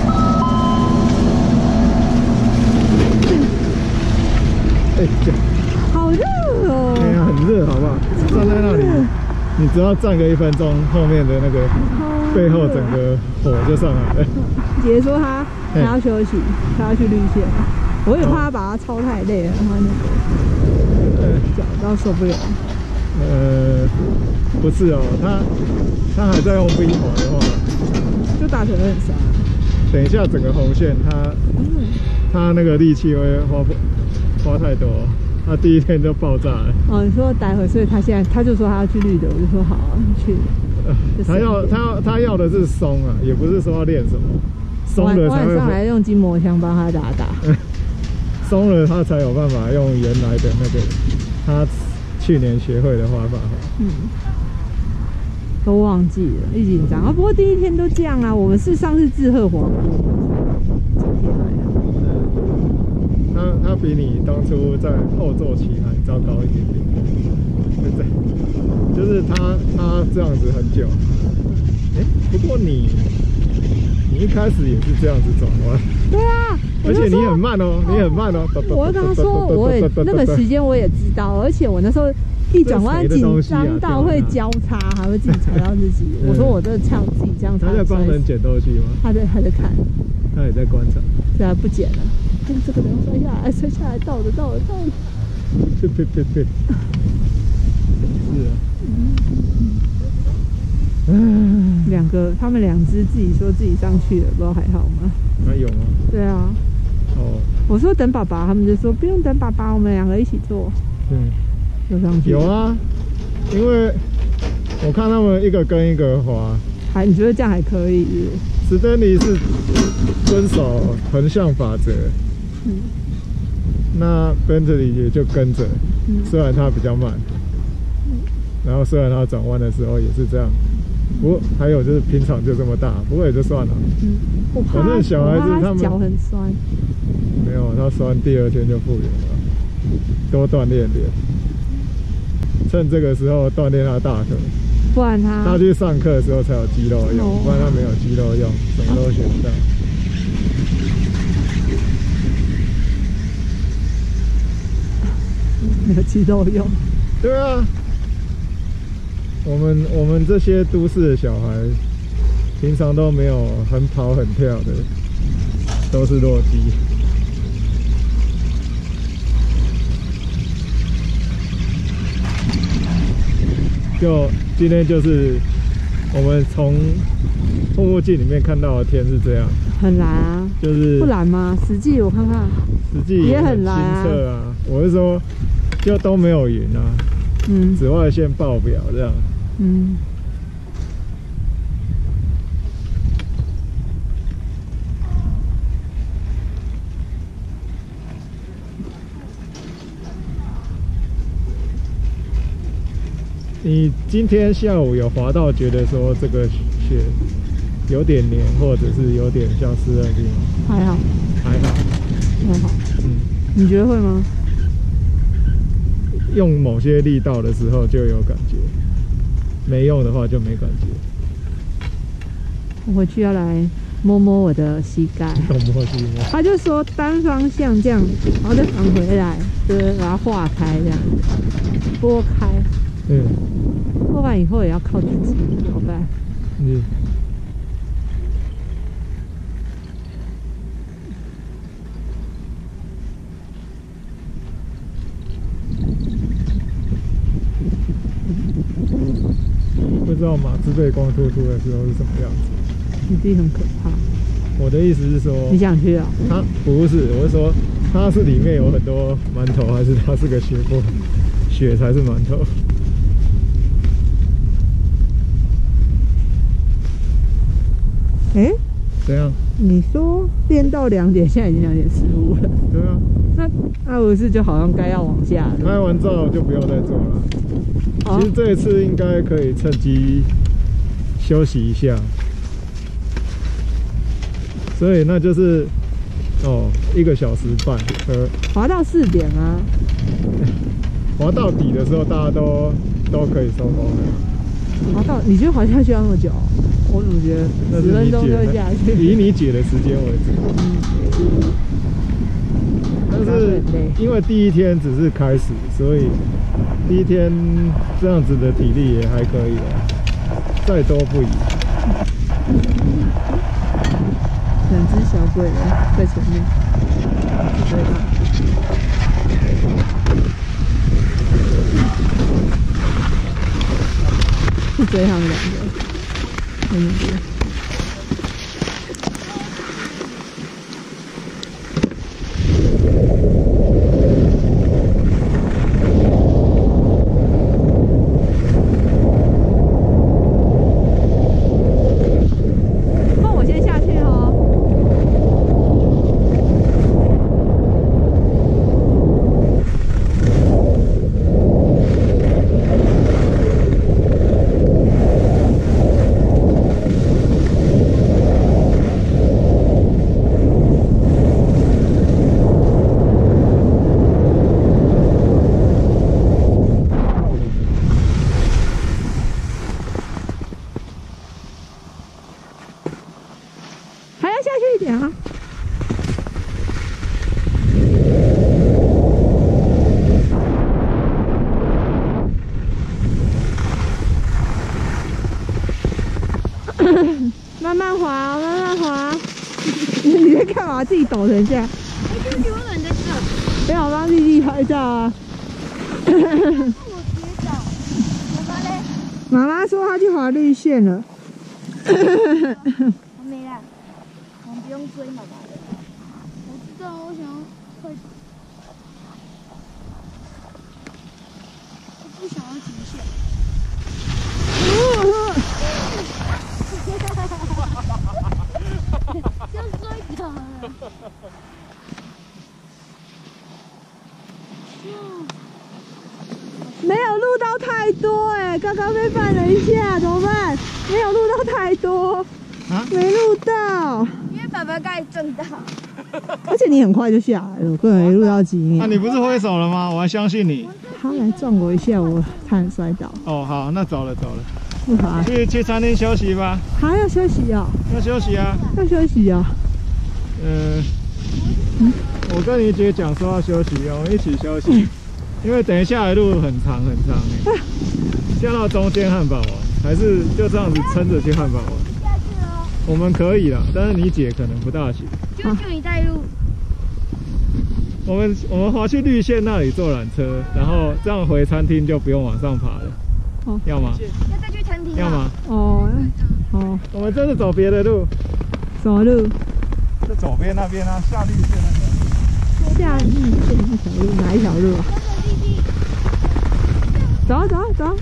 哎呀， 好热哦！ 哎呀，很热，好不好？站在那里，你只要站个一分钟，后面的那个背后整个火就上来了。 姐姐说她她要休息，她要去绿线，我也怕她把她操太累了，然后那个脚到受不了。 呃，不是哦，她她还在用 V 滑的话。 大腿会很酸、啊。 等一下整个红线它，嗯，它那个力气会花花太多，它第一天就爆炸了。 哦，你说待会，所以他现在他就说他要去绿的，我就说好啊，你去。 呃、他要他要他要的是松啊，也不是说要练什么，松了才会。 晚上来用筋膜枪帮他打打。 松了他才有办法用原来的那个他去年学会的花法。嗯。都忘记了，一紧张啊！不过第一天都这样啊。我们是上次志贺滑过，今天来的。他他比你当初在后座骑还糟糕一点点，对不对？就是他他这样子很久。哎、欸，不过你你一开始也是这样子转弯。对啊。而且你很慢哦，你很慢哦。我跟他说，我也那个时间我也知道，而且我那时候。一转弯紧张到会交叉，还会自己踩到自己。我说我这唱自己这样。他在帮人捡东西吗？他在他在看，他也在观察。对啊，不捡了。看这个人摔下来，摔下来，倒着倒着倒着。对对对对。是啊。嗯。两个，他们两只自己说自己上去了，不知道还好吗？还有吗？对啊。哦。我说等爸爸，他们就说不用等爸爸，我们两个一起做。嗯。有啊，因为我看他们一个跟一个滑，还你觉得这样还可以是？史丹利是遵守横向法则，嗯，那 Bentley 也就跟着，嗯，虽然他比较慢，嗯，然后虽然他转弯的时候也是这样，不过还有就是平常就这么大，不过也就算了，嗯，反正小孩子他们脚很酸，没有，他酸第二天就复原了，多锻炼练。趁这个时候锻炼他大腿，不然他他去上课的时候才有肌肉用，哦、不然他没有肌肉用，什么都学不到。没有肌肉用？对啊，我们我们这些都市的小孩，平常都没有很跑很跳的，都是弱鸡。就今天就是我们从护目镜里面看到的天是这样，很蓝啊，就是不蓝吗？实际我看看，实际也很蓝啊。清澈啊，我是说，就都没有云啊，嗯，紫外线爆表这样，嗯。你今天下午有滑到觉得说这个雪有点黏，或者是有点像湿热地吗？还好，还好，还好。嗯，你觉得会吗？用某些力道的时候就有感觉，没用的话就没感觉。我回去要来摸摸我的膝盖，摸摸膝盖。他就说单方向这样，然后再返回来，就是把它化开这样，拨开。嗯，播完以后也要靠自己，怎么办？嗯。不知道马自被光秃秃的时候是什么样子？一定很可怕。我的意思是说，你想去啊？它不是，我是说，它是里面有很多馒头，还是它是个雪锅？雪才是馒头。哎、欸，怎样？你说练到两点，现在已经两点十五了。对啊，那那不是就好像该要往下了？拍完照就不要再做了。哦、其实这一次应该可以趁机休息一下。所以那就是哦，一个小时半，呃，滑到四点啊。滑到底的时候，大家都都可以收工了。滑到，你觉得滑下去要那么久？我怎么觉得十分钟就会下去？以你姐的时间为主。嗯。但是因为第一天只是开始，所以第一天这样子的体力也还可以的，再多不宜。两只小鬼在前面，对吧？是追他们两个。嗯， 还要下去一点啊！慢慢滑，慢慢滑。你在干嘛？自己抖成这样？ 哎，弟弟，为什么你在这？ 没有帮弟弟拍照啊。 我跌倒。妈妈嘞？ 妈妈说她去滑绿线了。 还没啦，我们不用追妈妈的。我知道，我想要快点。我不想要停下。就摔倒了。 没有录到太多哎、欸，刚刚被绊了一下，怎么办？没有录到太多，啊，没录到。 因为爸爸刚才撞到。 而且你很快就下来了，我根本没录到几秒。 那、啊、你不是挥手了吗？我还相信你。 他来撞我一下，我差点摔倒。 哦，好，那走了走了。 不好， 去去餐厅休息吧。 还要休息哦？ 要休息啊。 要休息哦。 呃，嗯、我跟你姐讲说要休息，我们一起休息。嗯，因为等一下的路很长很长哎，下到中间汉堡王，还是就这样子撑着去汉堡王？ 下去了。 我们可以啦，但是你姐可能不大行。 就就你带路。 我们我们滑去绿线那里坐缆车，然后这样回餐厅就不用往上爬了。哦，要吗？ 要再去餐厅。 要吗？ 哦哦， 我们这是走别的路。 什么路？ 就左边那边啊，下绿线那个。 下绿线那条路哪一条路啊？走啊走啊走啊！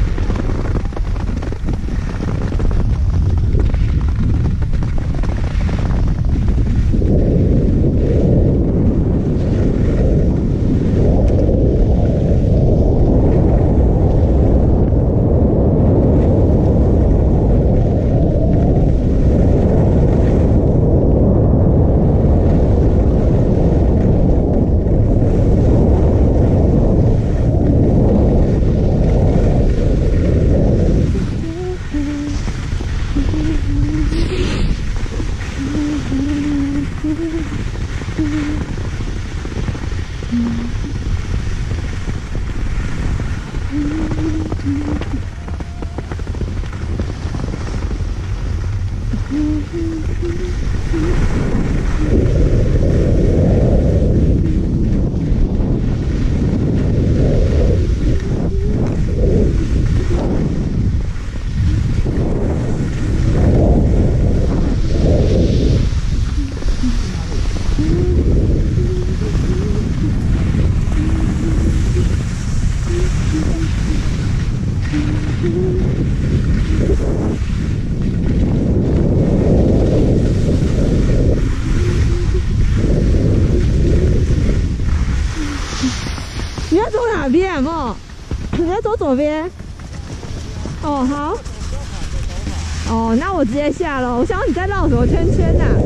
你要走哪边？莫，你要走左边。哦，好。哦，那我直接下了。我想你在绕什么圈圈呐、啊？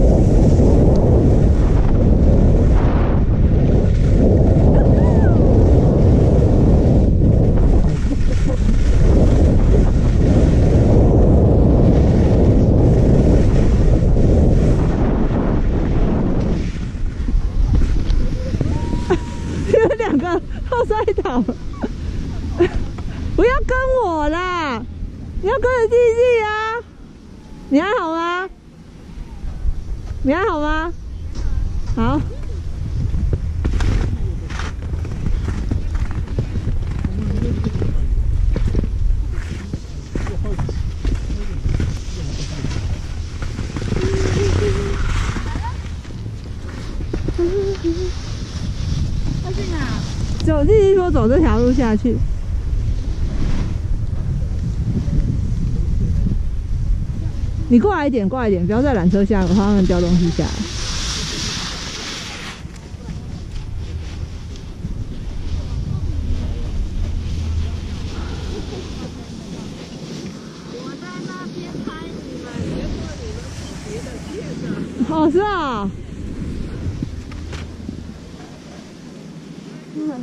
你们两个都摔倒，不要跟我啦！你要跟着弟弟啊！你还好吗？你还好吗？好。 要去哪？ 走，弟弟说走这条路下去。你过来一点，过来一点，不要在缆车下，我怕他们掉东西下来。 我在那边拍你们，结果你们去别的线上。 哦，是啊。 嗯。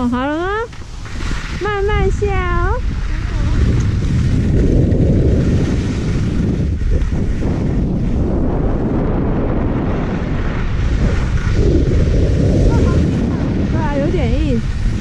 哦，好了吗？慢慢下哦。对啊，有点硬。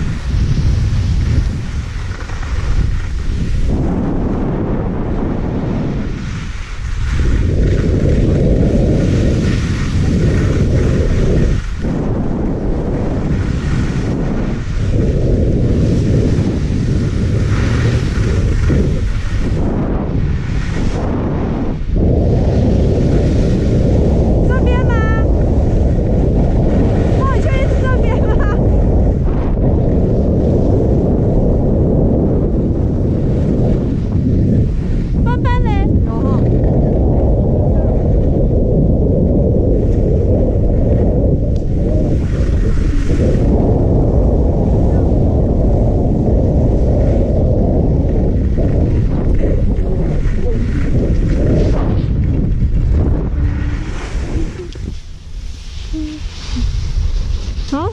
好。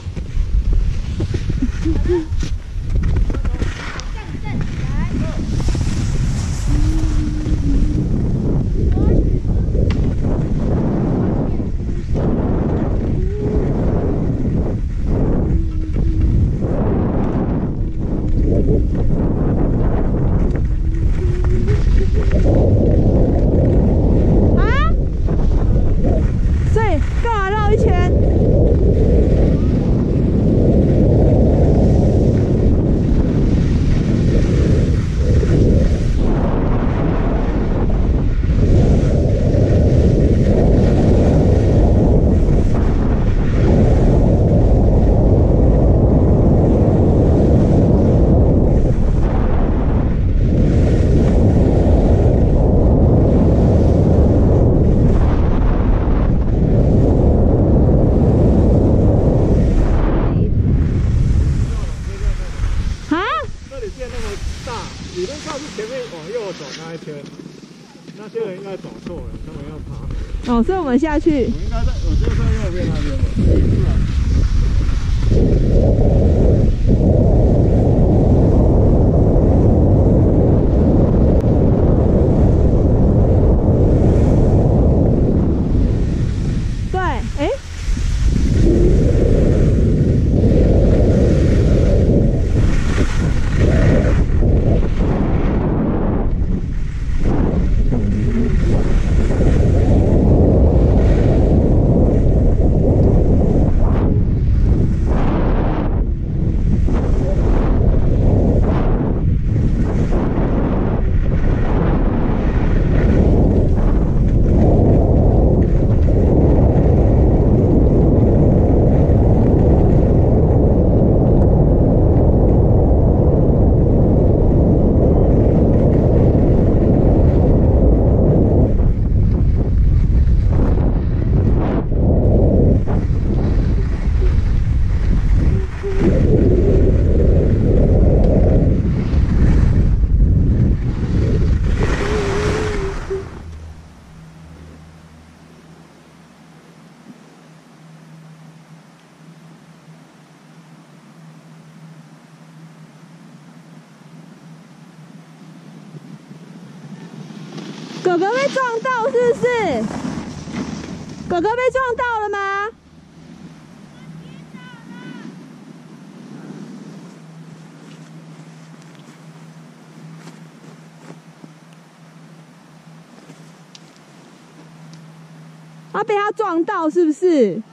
理论上是前面往右走那一圈，那些人应该走错了，他们要爬。 哦，所以我们下去。 我应该在，我就在右边那边吧。 对，哎。哥哥被撞到是不是？哥哥被撞到了吗？啊，被他撞到是不是？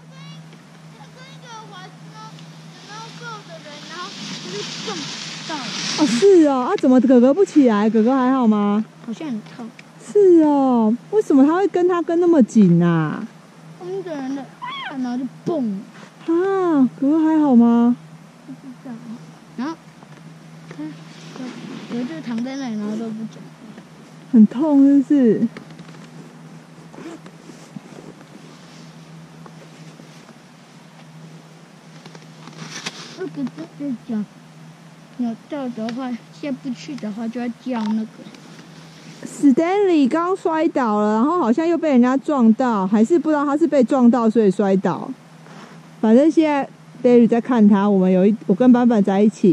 哦，是哦，啊，怎么哥哥不起来？哥哥还好吗？ 好像很痛。 是哦，为什么他会跟他跟那么紧啊？ 风着人的，然后就蹦。 啊，哥哥还好吗？ 不知道。然后他我就躺在那里，然后都不讲。 很痛是不是？ 如果这只脚扭到的话，下不去的话，就要叫那个。 Stanley 刚摔倒了，然后好像又被人家撞到，还是不知道他是被撞到所以摔倒。反正现在 Derry 在看他，我们有一我跟板板在一起。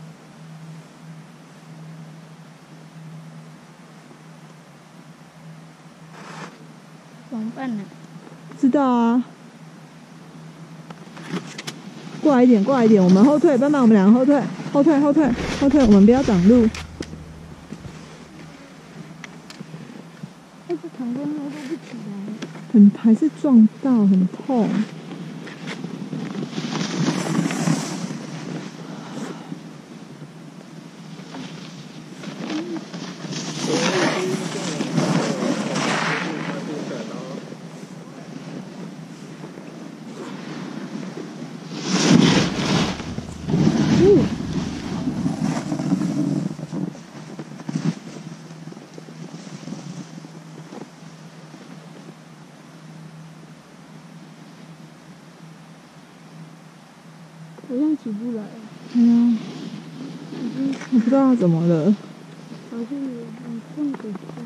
怎么办呢？ 知道啊。过来一点，过来一点，我们后退，板板，我们两个后退，后退，后退，后退，我们不要挡路。 但是躺在那都不起来。 很还是撞到，很痛。 好像起不来。 对啊，我不知道怎么了。 好像有很痛的痛。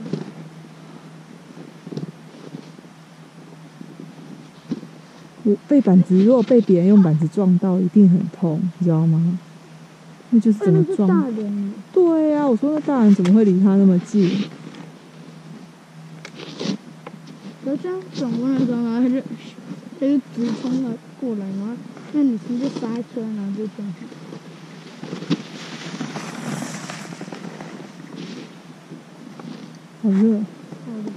我被板子，如果被别人用板子撞到，一定很痛，你知道吗？那就是怎么撞？ 大人。 对呀、啊，我说那大人怎么会离他那么近？ 可是这样转弯的时候，然后他就他就直冲了过来，然后那女生就刹车，然后就撞上。 好热。 好热。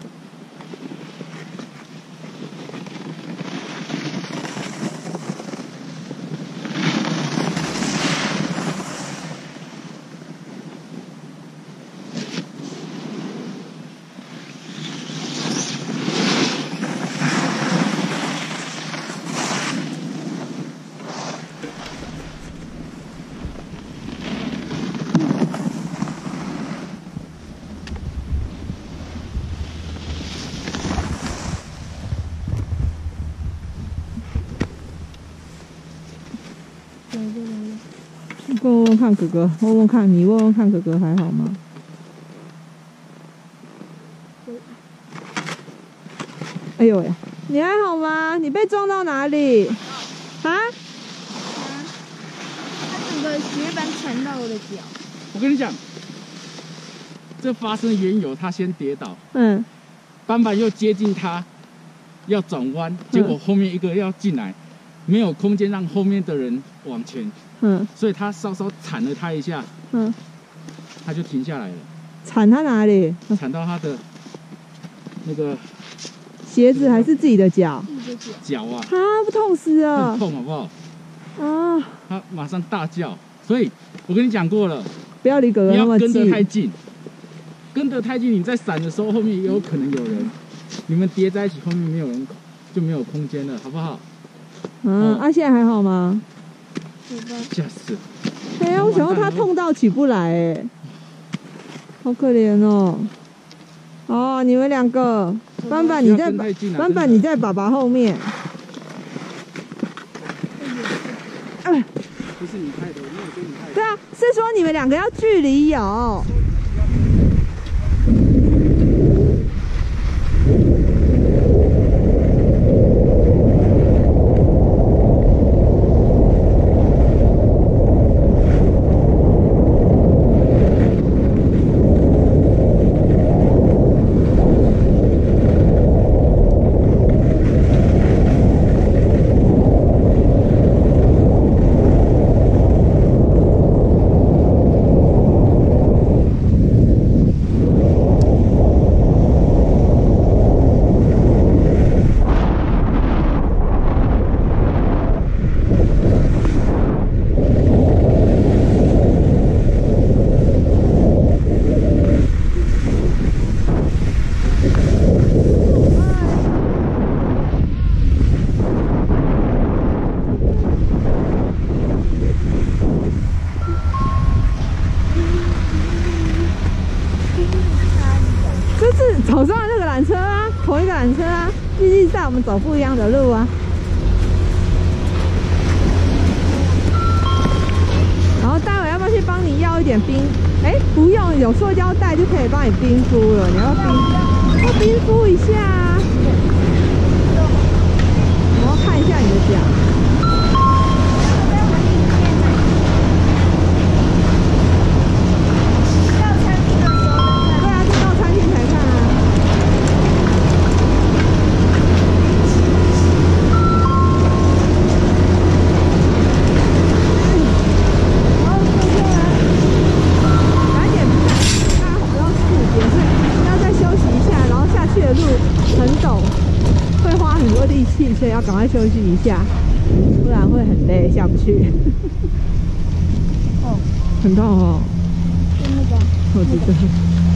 问问看哥哥，问问看你，问问看哥哥还好吗？哎呦喂，你还好吗？你被撞到哪里？啊？ 他整个雪板缠到我的脚。 我跟你讲，这发生缘由，他先跌倒， 嗯， 板板又接近他，要转弯，结果后面一个要进来，没有空间让后面的人往前。 嗯， 所以他稍稍铲了他一下， 嗯， 他就停下来了。 铲他哪里？ 铲到他的那个鞋子还是自己的脚？ 脚啊！ 啊，不痛死了！ 很痛好不好？ 啊！ 他马上大叫。所以我跟你讲过了， 不要离哥哥那么近， 不要跟得太近，跟得太近，你在闪的时候后面也有可能有人，你们叠在一起，后面没有人就没有空间了，好不好？ 嗯，啊，现在还好吗？ 吓死！ 哎呀，我想到他痛到起不来，哎，好可怜哦。哦，你们两个，板板你在板板你在爸爸后面。哎， 不是你拍的，我没有跟你拍的。 对啊，是说你们两个要距离有。早上的那个缆车啊，同一个缆车啊，毕竟带我们走不一样的路啊。然后待会要不要去帮你要一点冰？哎，不用，有塑胶袋就可以帮你冰敷了。你要冰，要冰敷一下啊。我要看一下你的脚。 路很陡，会花很多力气，所以要赶快休息一下，不然会很累，下不去。 哦， 很痛哦。 就那个。 我知道。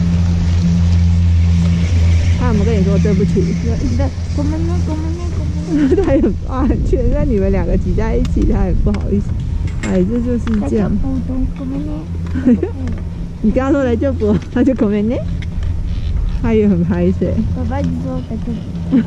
他有没有跟你说对不起？ 有一直在我们呢，我们呢，我们呢。 他也啊，全在你们两个挤在一起，他也不好意思。哎，这就是这样。你跟他说来就不，他就口面呢，他也很拍水。 爸爸一直说在这里。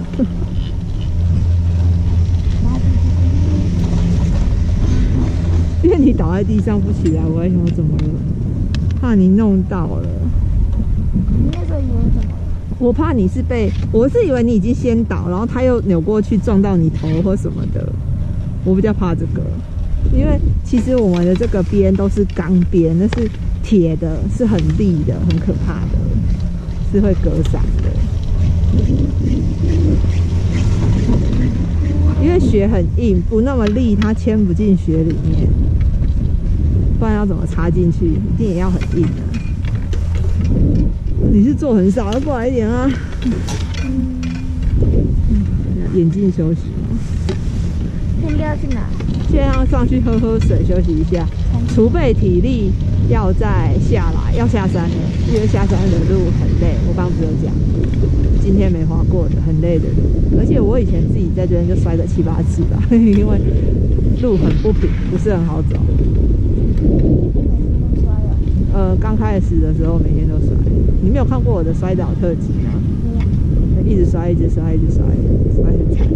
因为你倒在地上不起来，我还想怎么了？怕你弄到了。 你那时候以为怎么了？ 我怕你是被，我是以为你已经先倒，然后他又扭过去撞到你头或什么的。我比较怕这个，因为其实我们的这个边都是钢边，那是铁的，是很利的，很可怕的，是会隔闪的。因为雪很硬，不那么利，它嵌不进雪里面，不然要怎么插进去？一定也要很硬的。你是做很少，要过来一点啊。眼镜休息。 现在要去哪？ 现在要上去喝喝水，休息一下，储备体力，要再下来，要下山了。因为下山的路很累，我刚刚不是有讲，今天没滑过的，很累的路。而且我以前自己在这边就摔个七八次吧，因为路很不平，不是很好走。呃，刚开始的时候每天都摔。你没有看过我的摔倒特辑吗？没有。一直摔，一直摔，一直摔，摔很惨。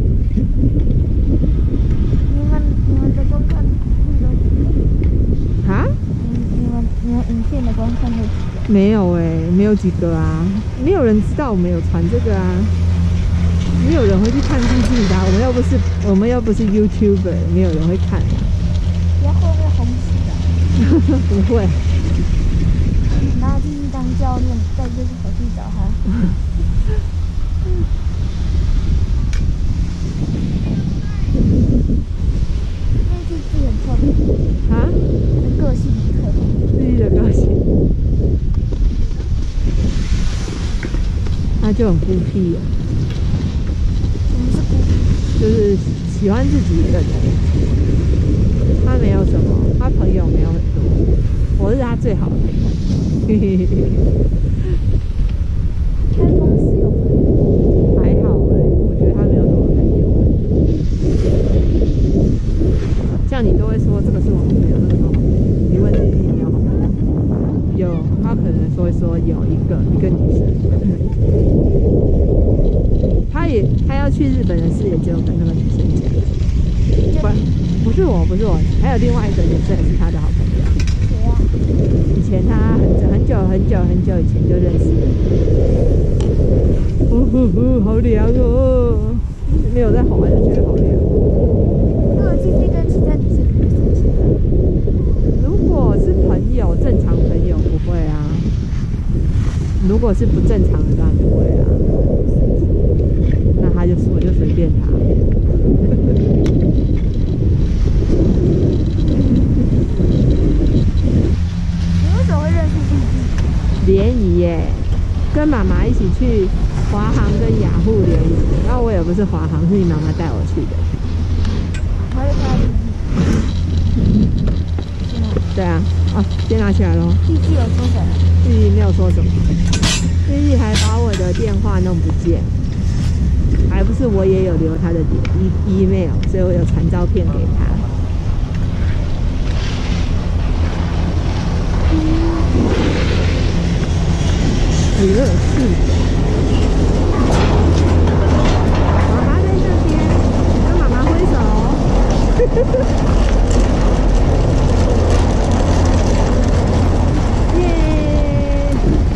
你们你们的观看率都几个？ 啊？ 你你们你们影片的观看率几个？ 没有哎、欸，没有几个啊，没有人知道我们有传这个啊，没有人会去看进去的、啊。我们又不是我们又不是 YouTuber， 没有人会看、啊。 然后会红死的。 不会。 然后继续当教练，再就是回去找他。那自己很特别。 啊？ 个性很特别。 自己的个性。他就很孤僻啊。 什么是孤僻？ 就是喜欢自己一个人。他没有什么，他朋友没有很多，我是他最好的朋友。嘿嘿嘿嘿。 开公司有朋友？ 还好哎、欸，我觉得他没有什么朋友。像你都会说这个是我好朋友，那个是我好朋友。你问自己你有好朋友？有，他可能说说有一个一个女生。他也他要去日本的事也只有跟那个女生讲。不，不是我，不是我，还有另外一个女生也是他的好朋友。 谁啊？ 以前他很很久很久很久以前就认识了。呼呼呼，好凉哦！没有在滑就觉得好凉。 那我继续跟其他女生女生吃饭。 如果是朋友，正常朋友不会啊。如果是不正常的，当然不会啊。那他就我就随便他。 你为什么会认识弟弟？ 联谊耶，跟妈妈一起去华航跟雅虎联谊，然后我也不是华航，是你妈妈带我去的。 我还有他弟弟。是吗？ 对啊，哦，先拿起来咯。 弟弟有说什么？ 弟弟没有说什么，弟弟还把我的电话弄不见，还不是我也有留他的 e email， 所以我有传照片给他。娱乐室，妈妈在这边，跟妈妈挥手。耶！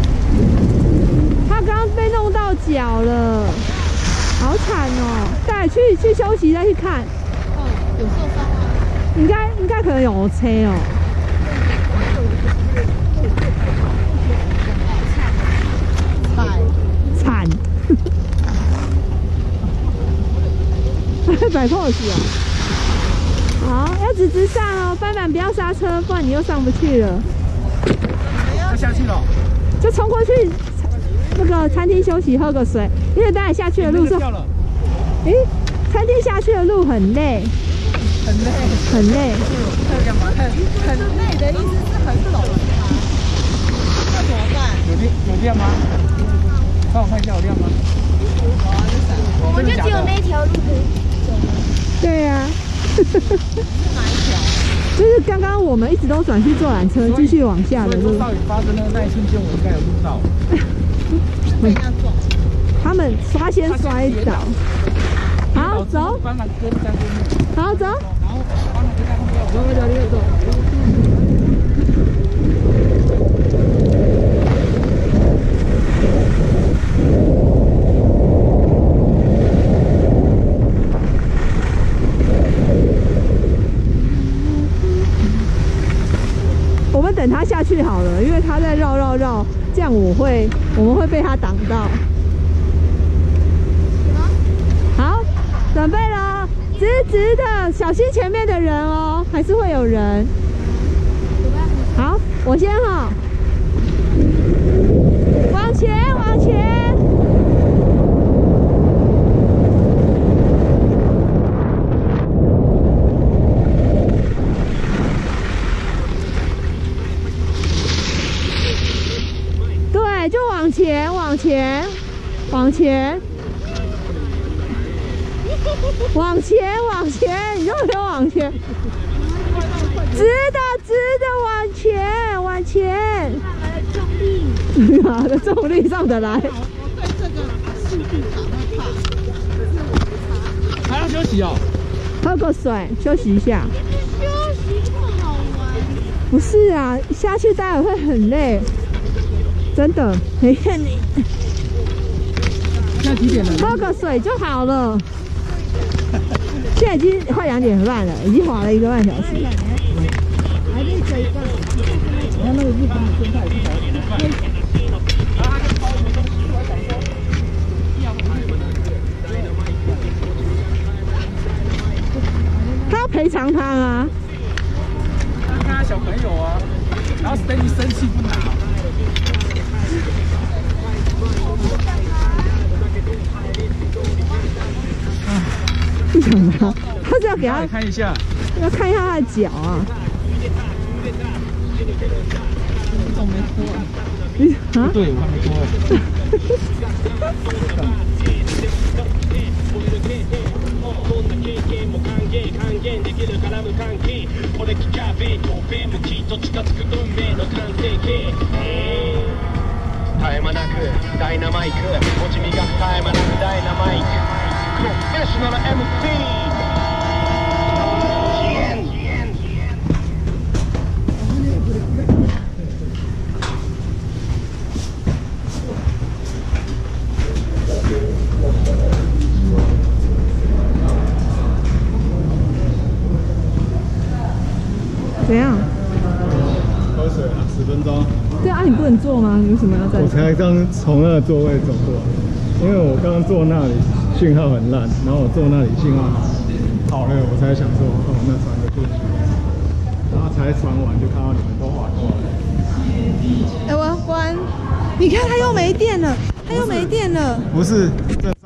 他刚刚被弄到脚了，好惨哦！带去去休息再去看。 哦，有受伤吗？ 应该应该可能有车哦。惨，摆 pose 啊！好，要直直上哦，斑板不要刹车，不然你又上不去了。 要下去了， 就冲过去， 那个餐厅休息喝个水，因为待会下去的路上，诶，餐厅下去的路很累， 很累， 很累。 在干嘛？很很累的意思是很陡的吗？那怎么办？ 有电有电吗？帮我看一下有电吗？ 我们就只有那一条路可以走吗？ 对呀、啊。 哪一条？ 就是刚刚我们一直都转去坐缆车，继续往下的路。 到底发生的那一瞬间，我应该有录到。 被人家撞。 他们刷先摔倒。好，走。 斑马哥在后面。 好，走。 然后斑马哥在后面。走，走，走，走。 我们等他下去好了，因为他在绕绕绕，这样我会我们会被他挡到。好，准备了，直直的，小心前面的人哦，还是会有人。好，我先哈，往前，往前。对，就往前，往前，往前。往前，往前，你就别往前，直的，直的往前，往前。哪来的重力上得来？ 我对这个速度感会怕。 还要休息哦？ 喝个水，休息一下。 休息这么好玩？ 不是啊，下去待会会很累，真的。没骗你。 现在几点了？ 喝个水就好了。现在已经快两点半了，已经滑了一个半小时。 还得走一半。你看那个日本的生态也是好点的。 他要赔偿他吗？ 他看他小朋友啊，然后 Stanley 生气不拿。 不想拿，他是要给他看一下， 要看一下他的脚啊。 你怎么没脱啊？ 你啊？ 对，我还没脱。 絶え間なくダイナマイク持ち磨く絶え間なくダイナマイクプロフェッショナル エムシー怎样？ 喝水啊，十分钟。 对啊，你不能坐吗？你为什么要在？ 我才刚从那个座位走过来，因为我刚刚坐那里信号很烂，然后我坐那里信号好了，我才想说，哦，那传个过去，然后才传完就看到你们都滑过来。 哎，我关，你看它又没电了，它又没电了。 不是。这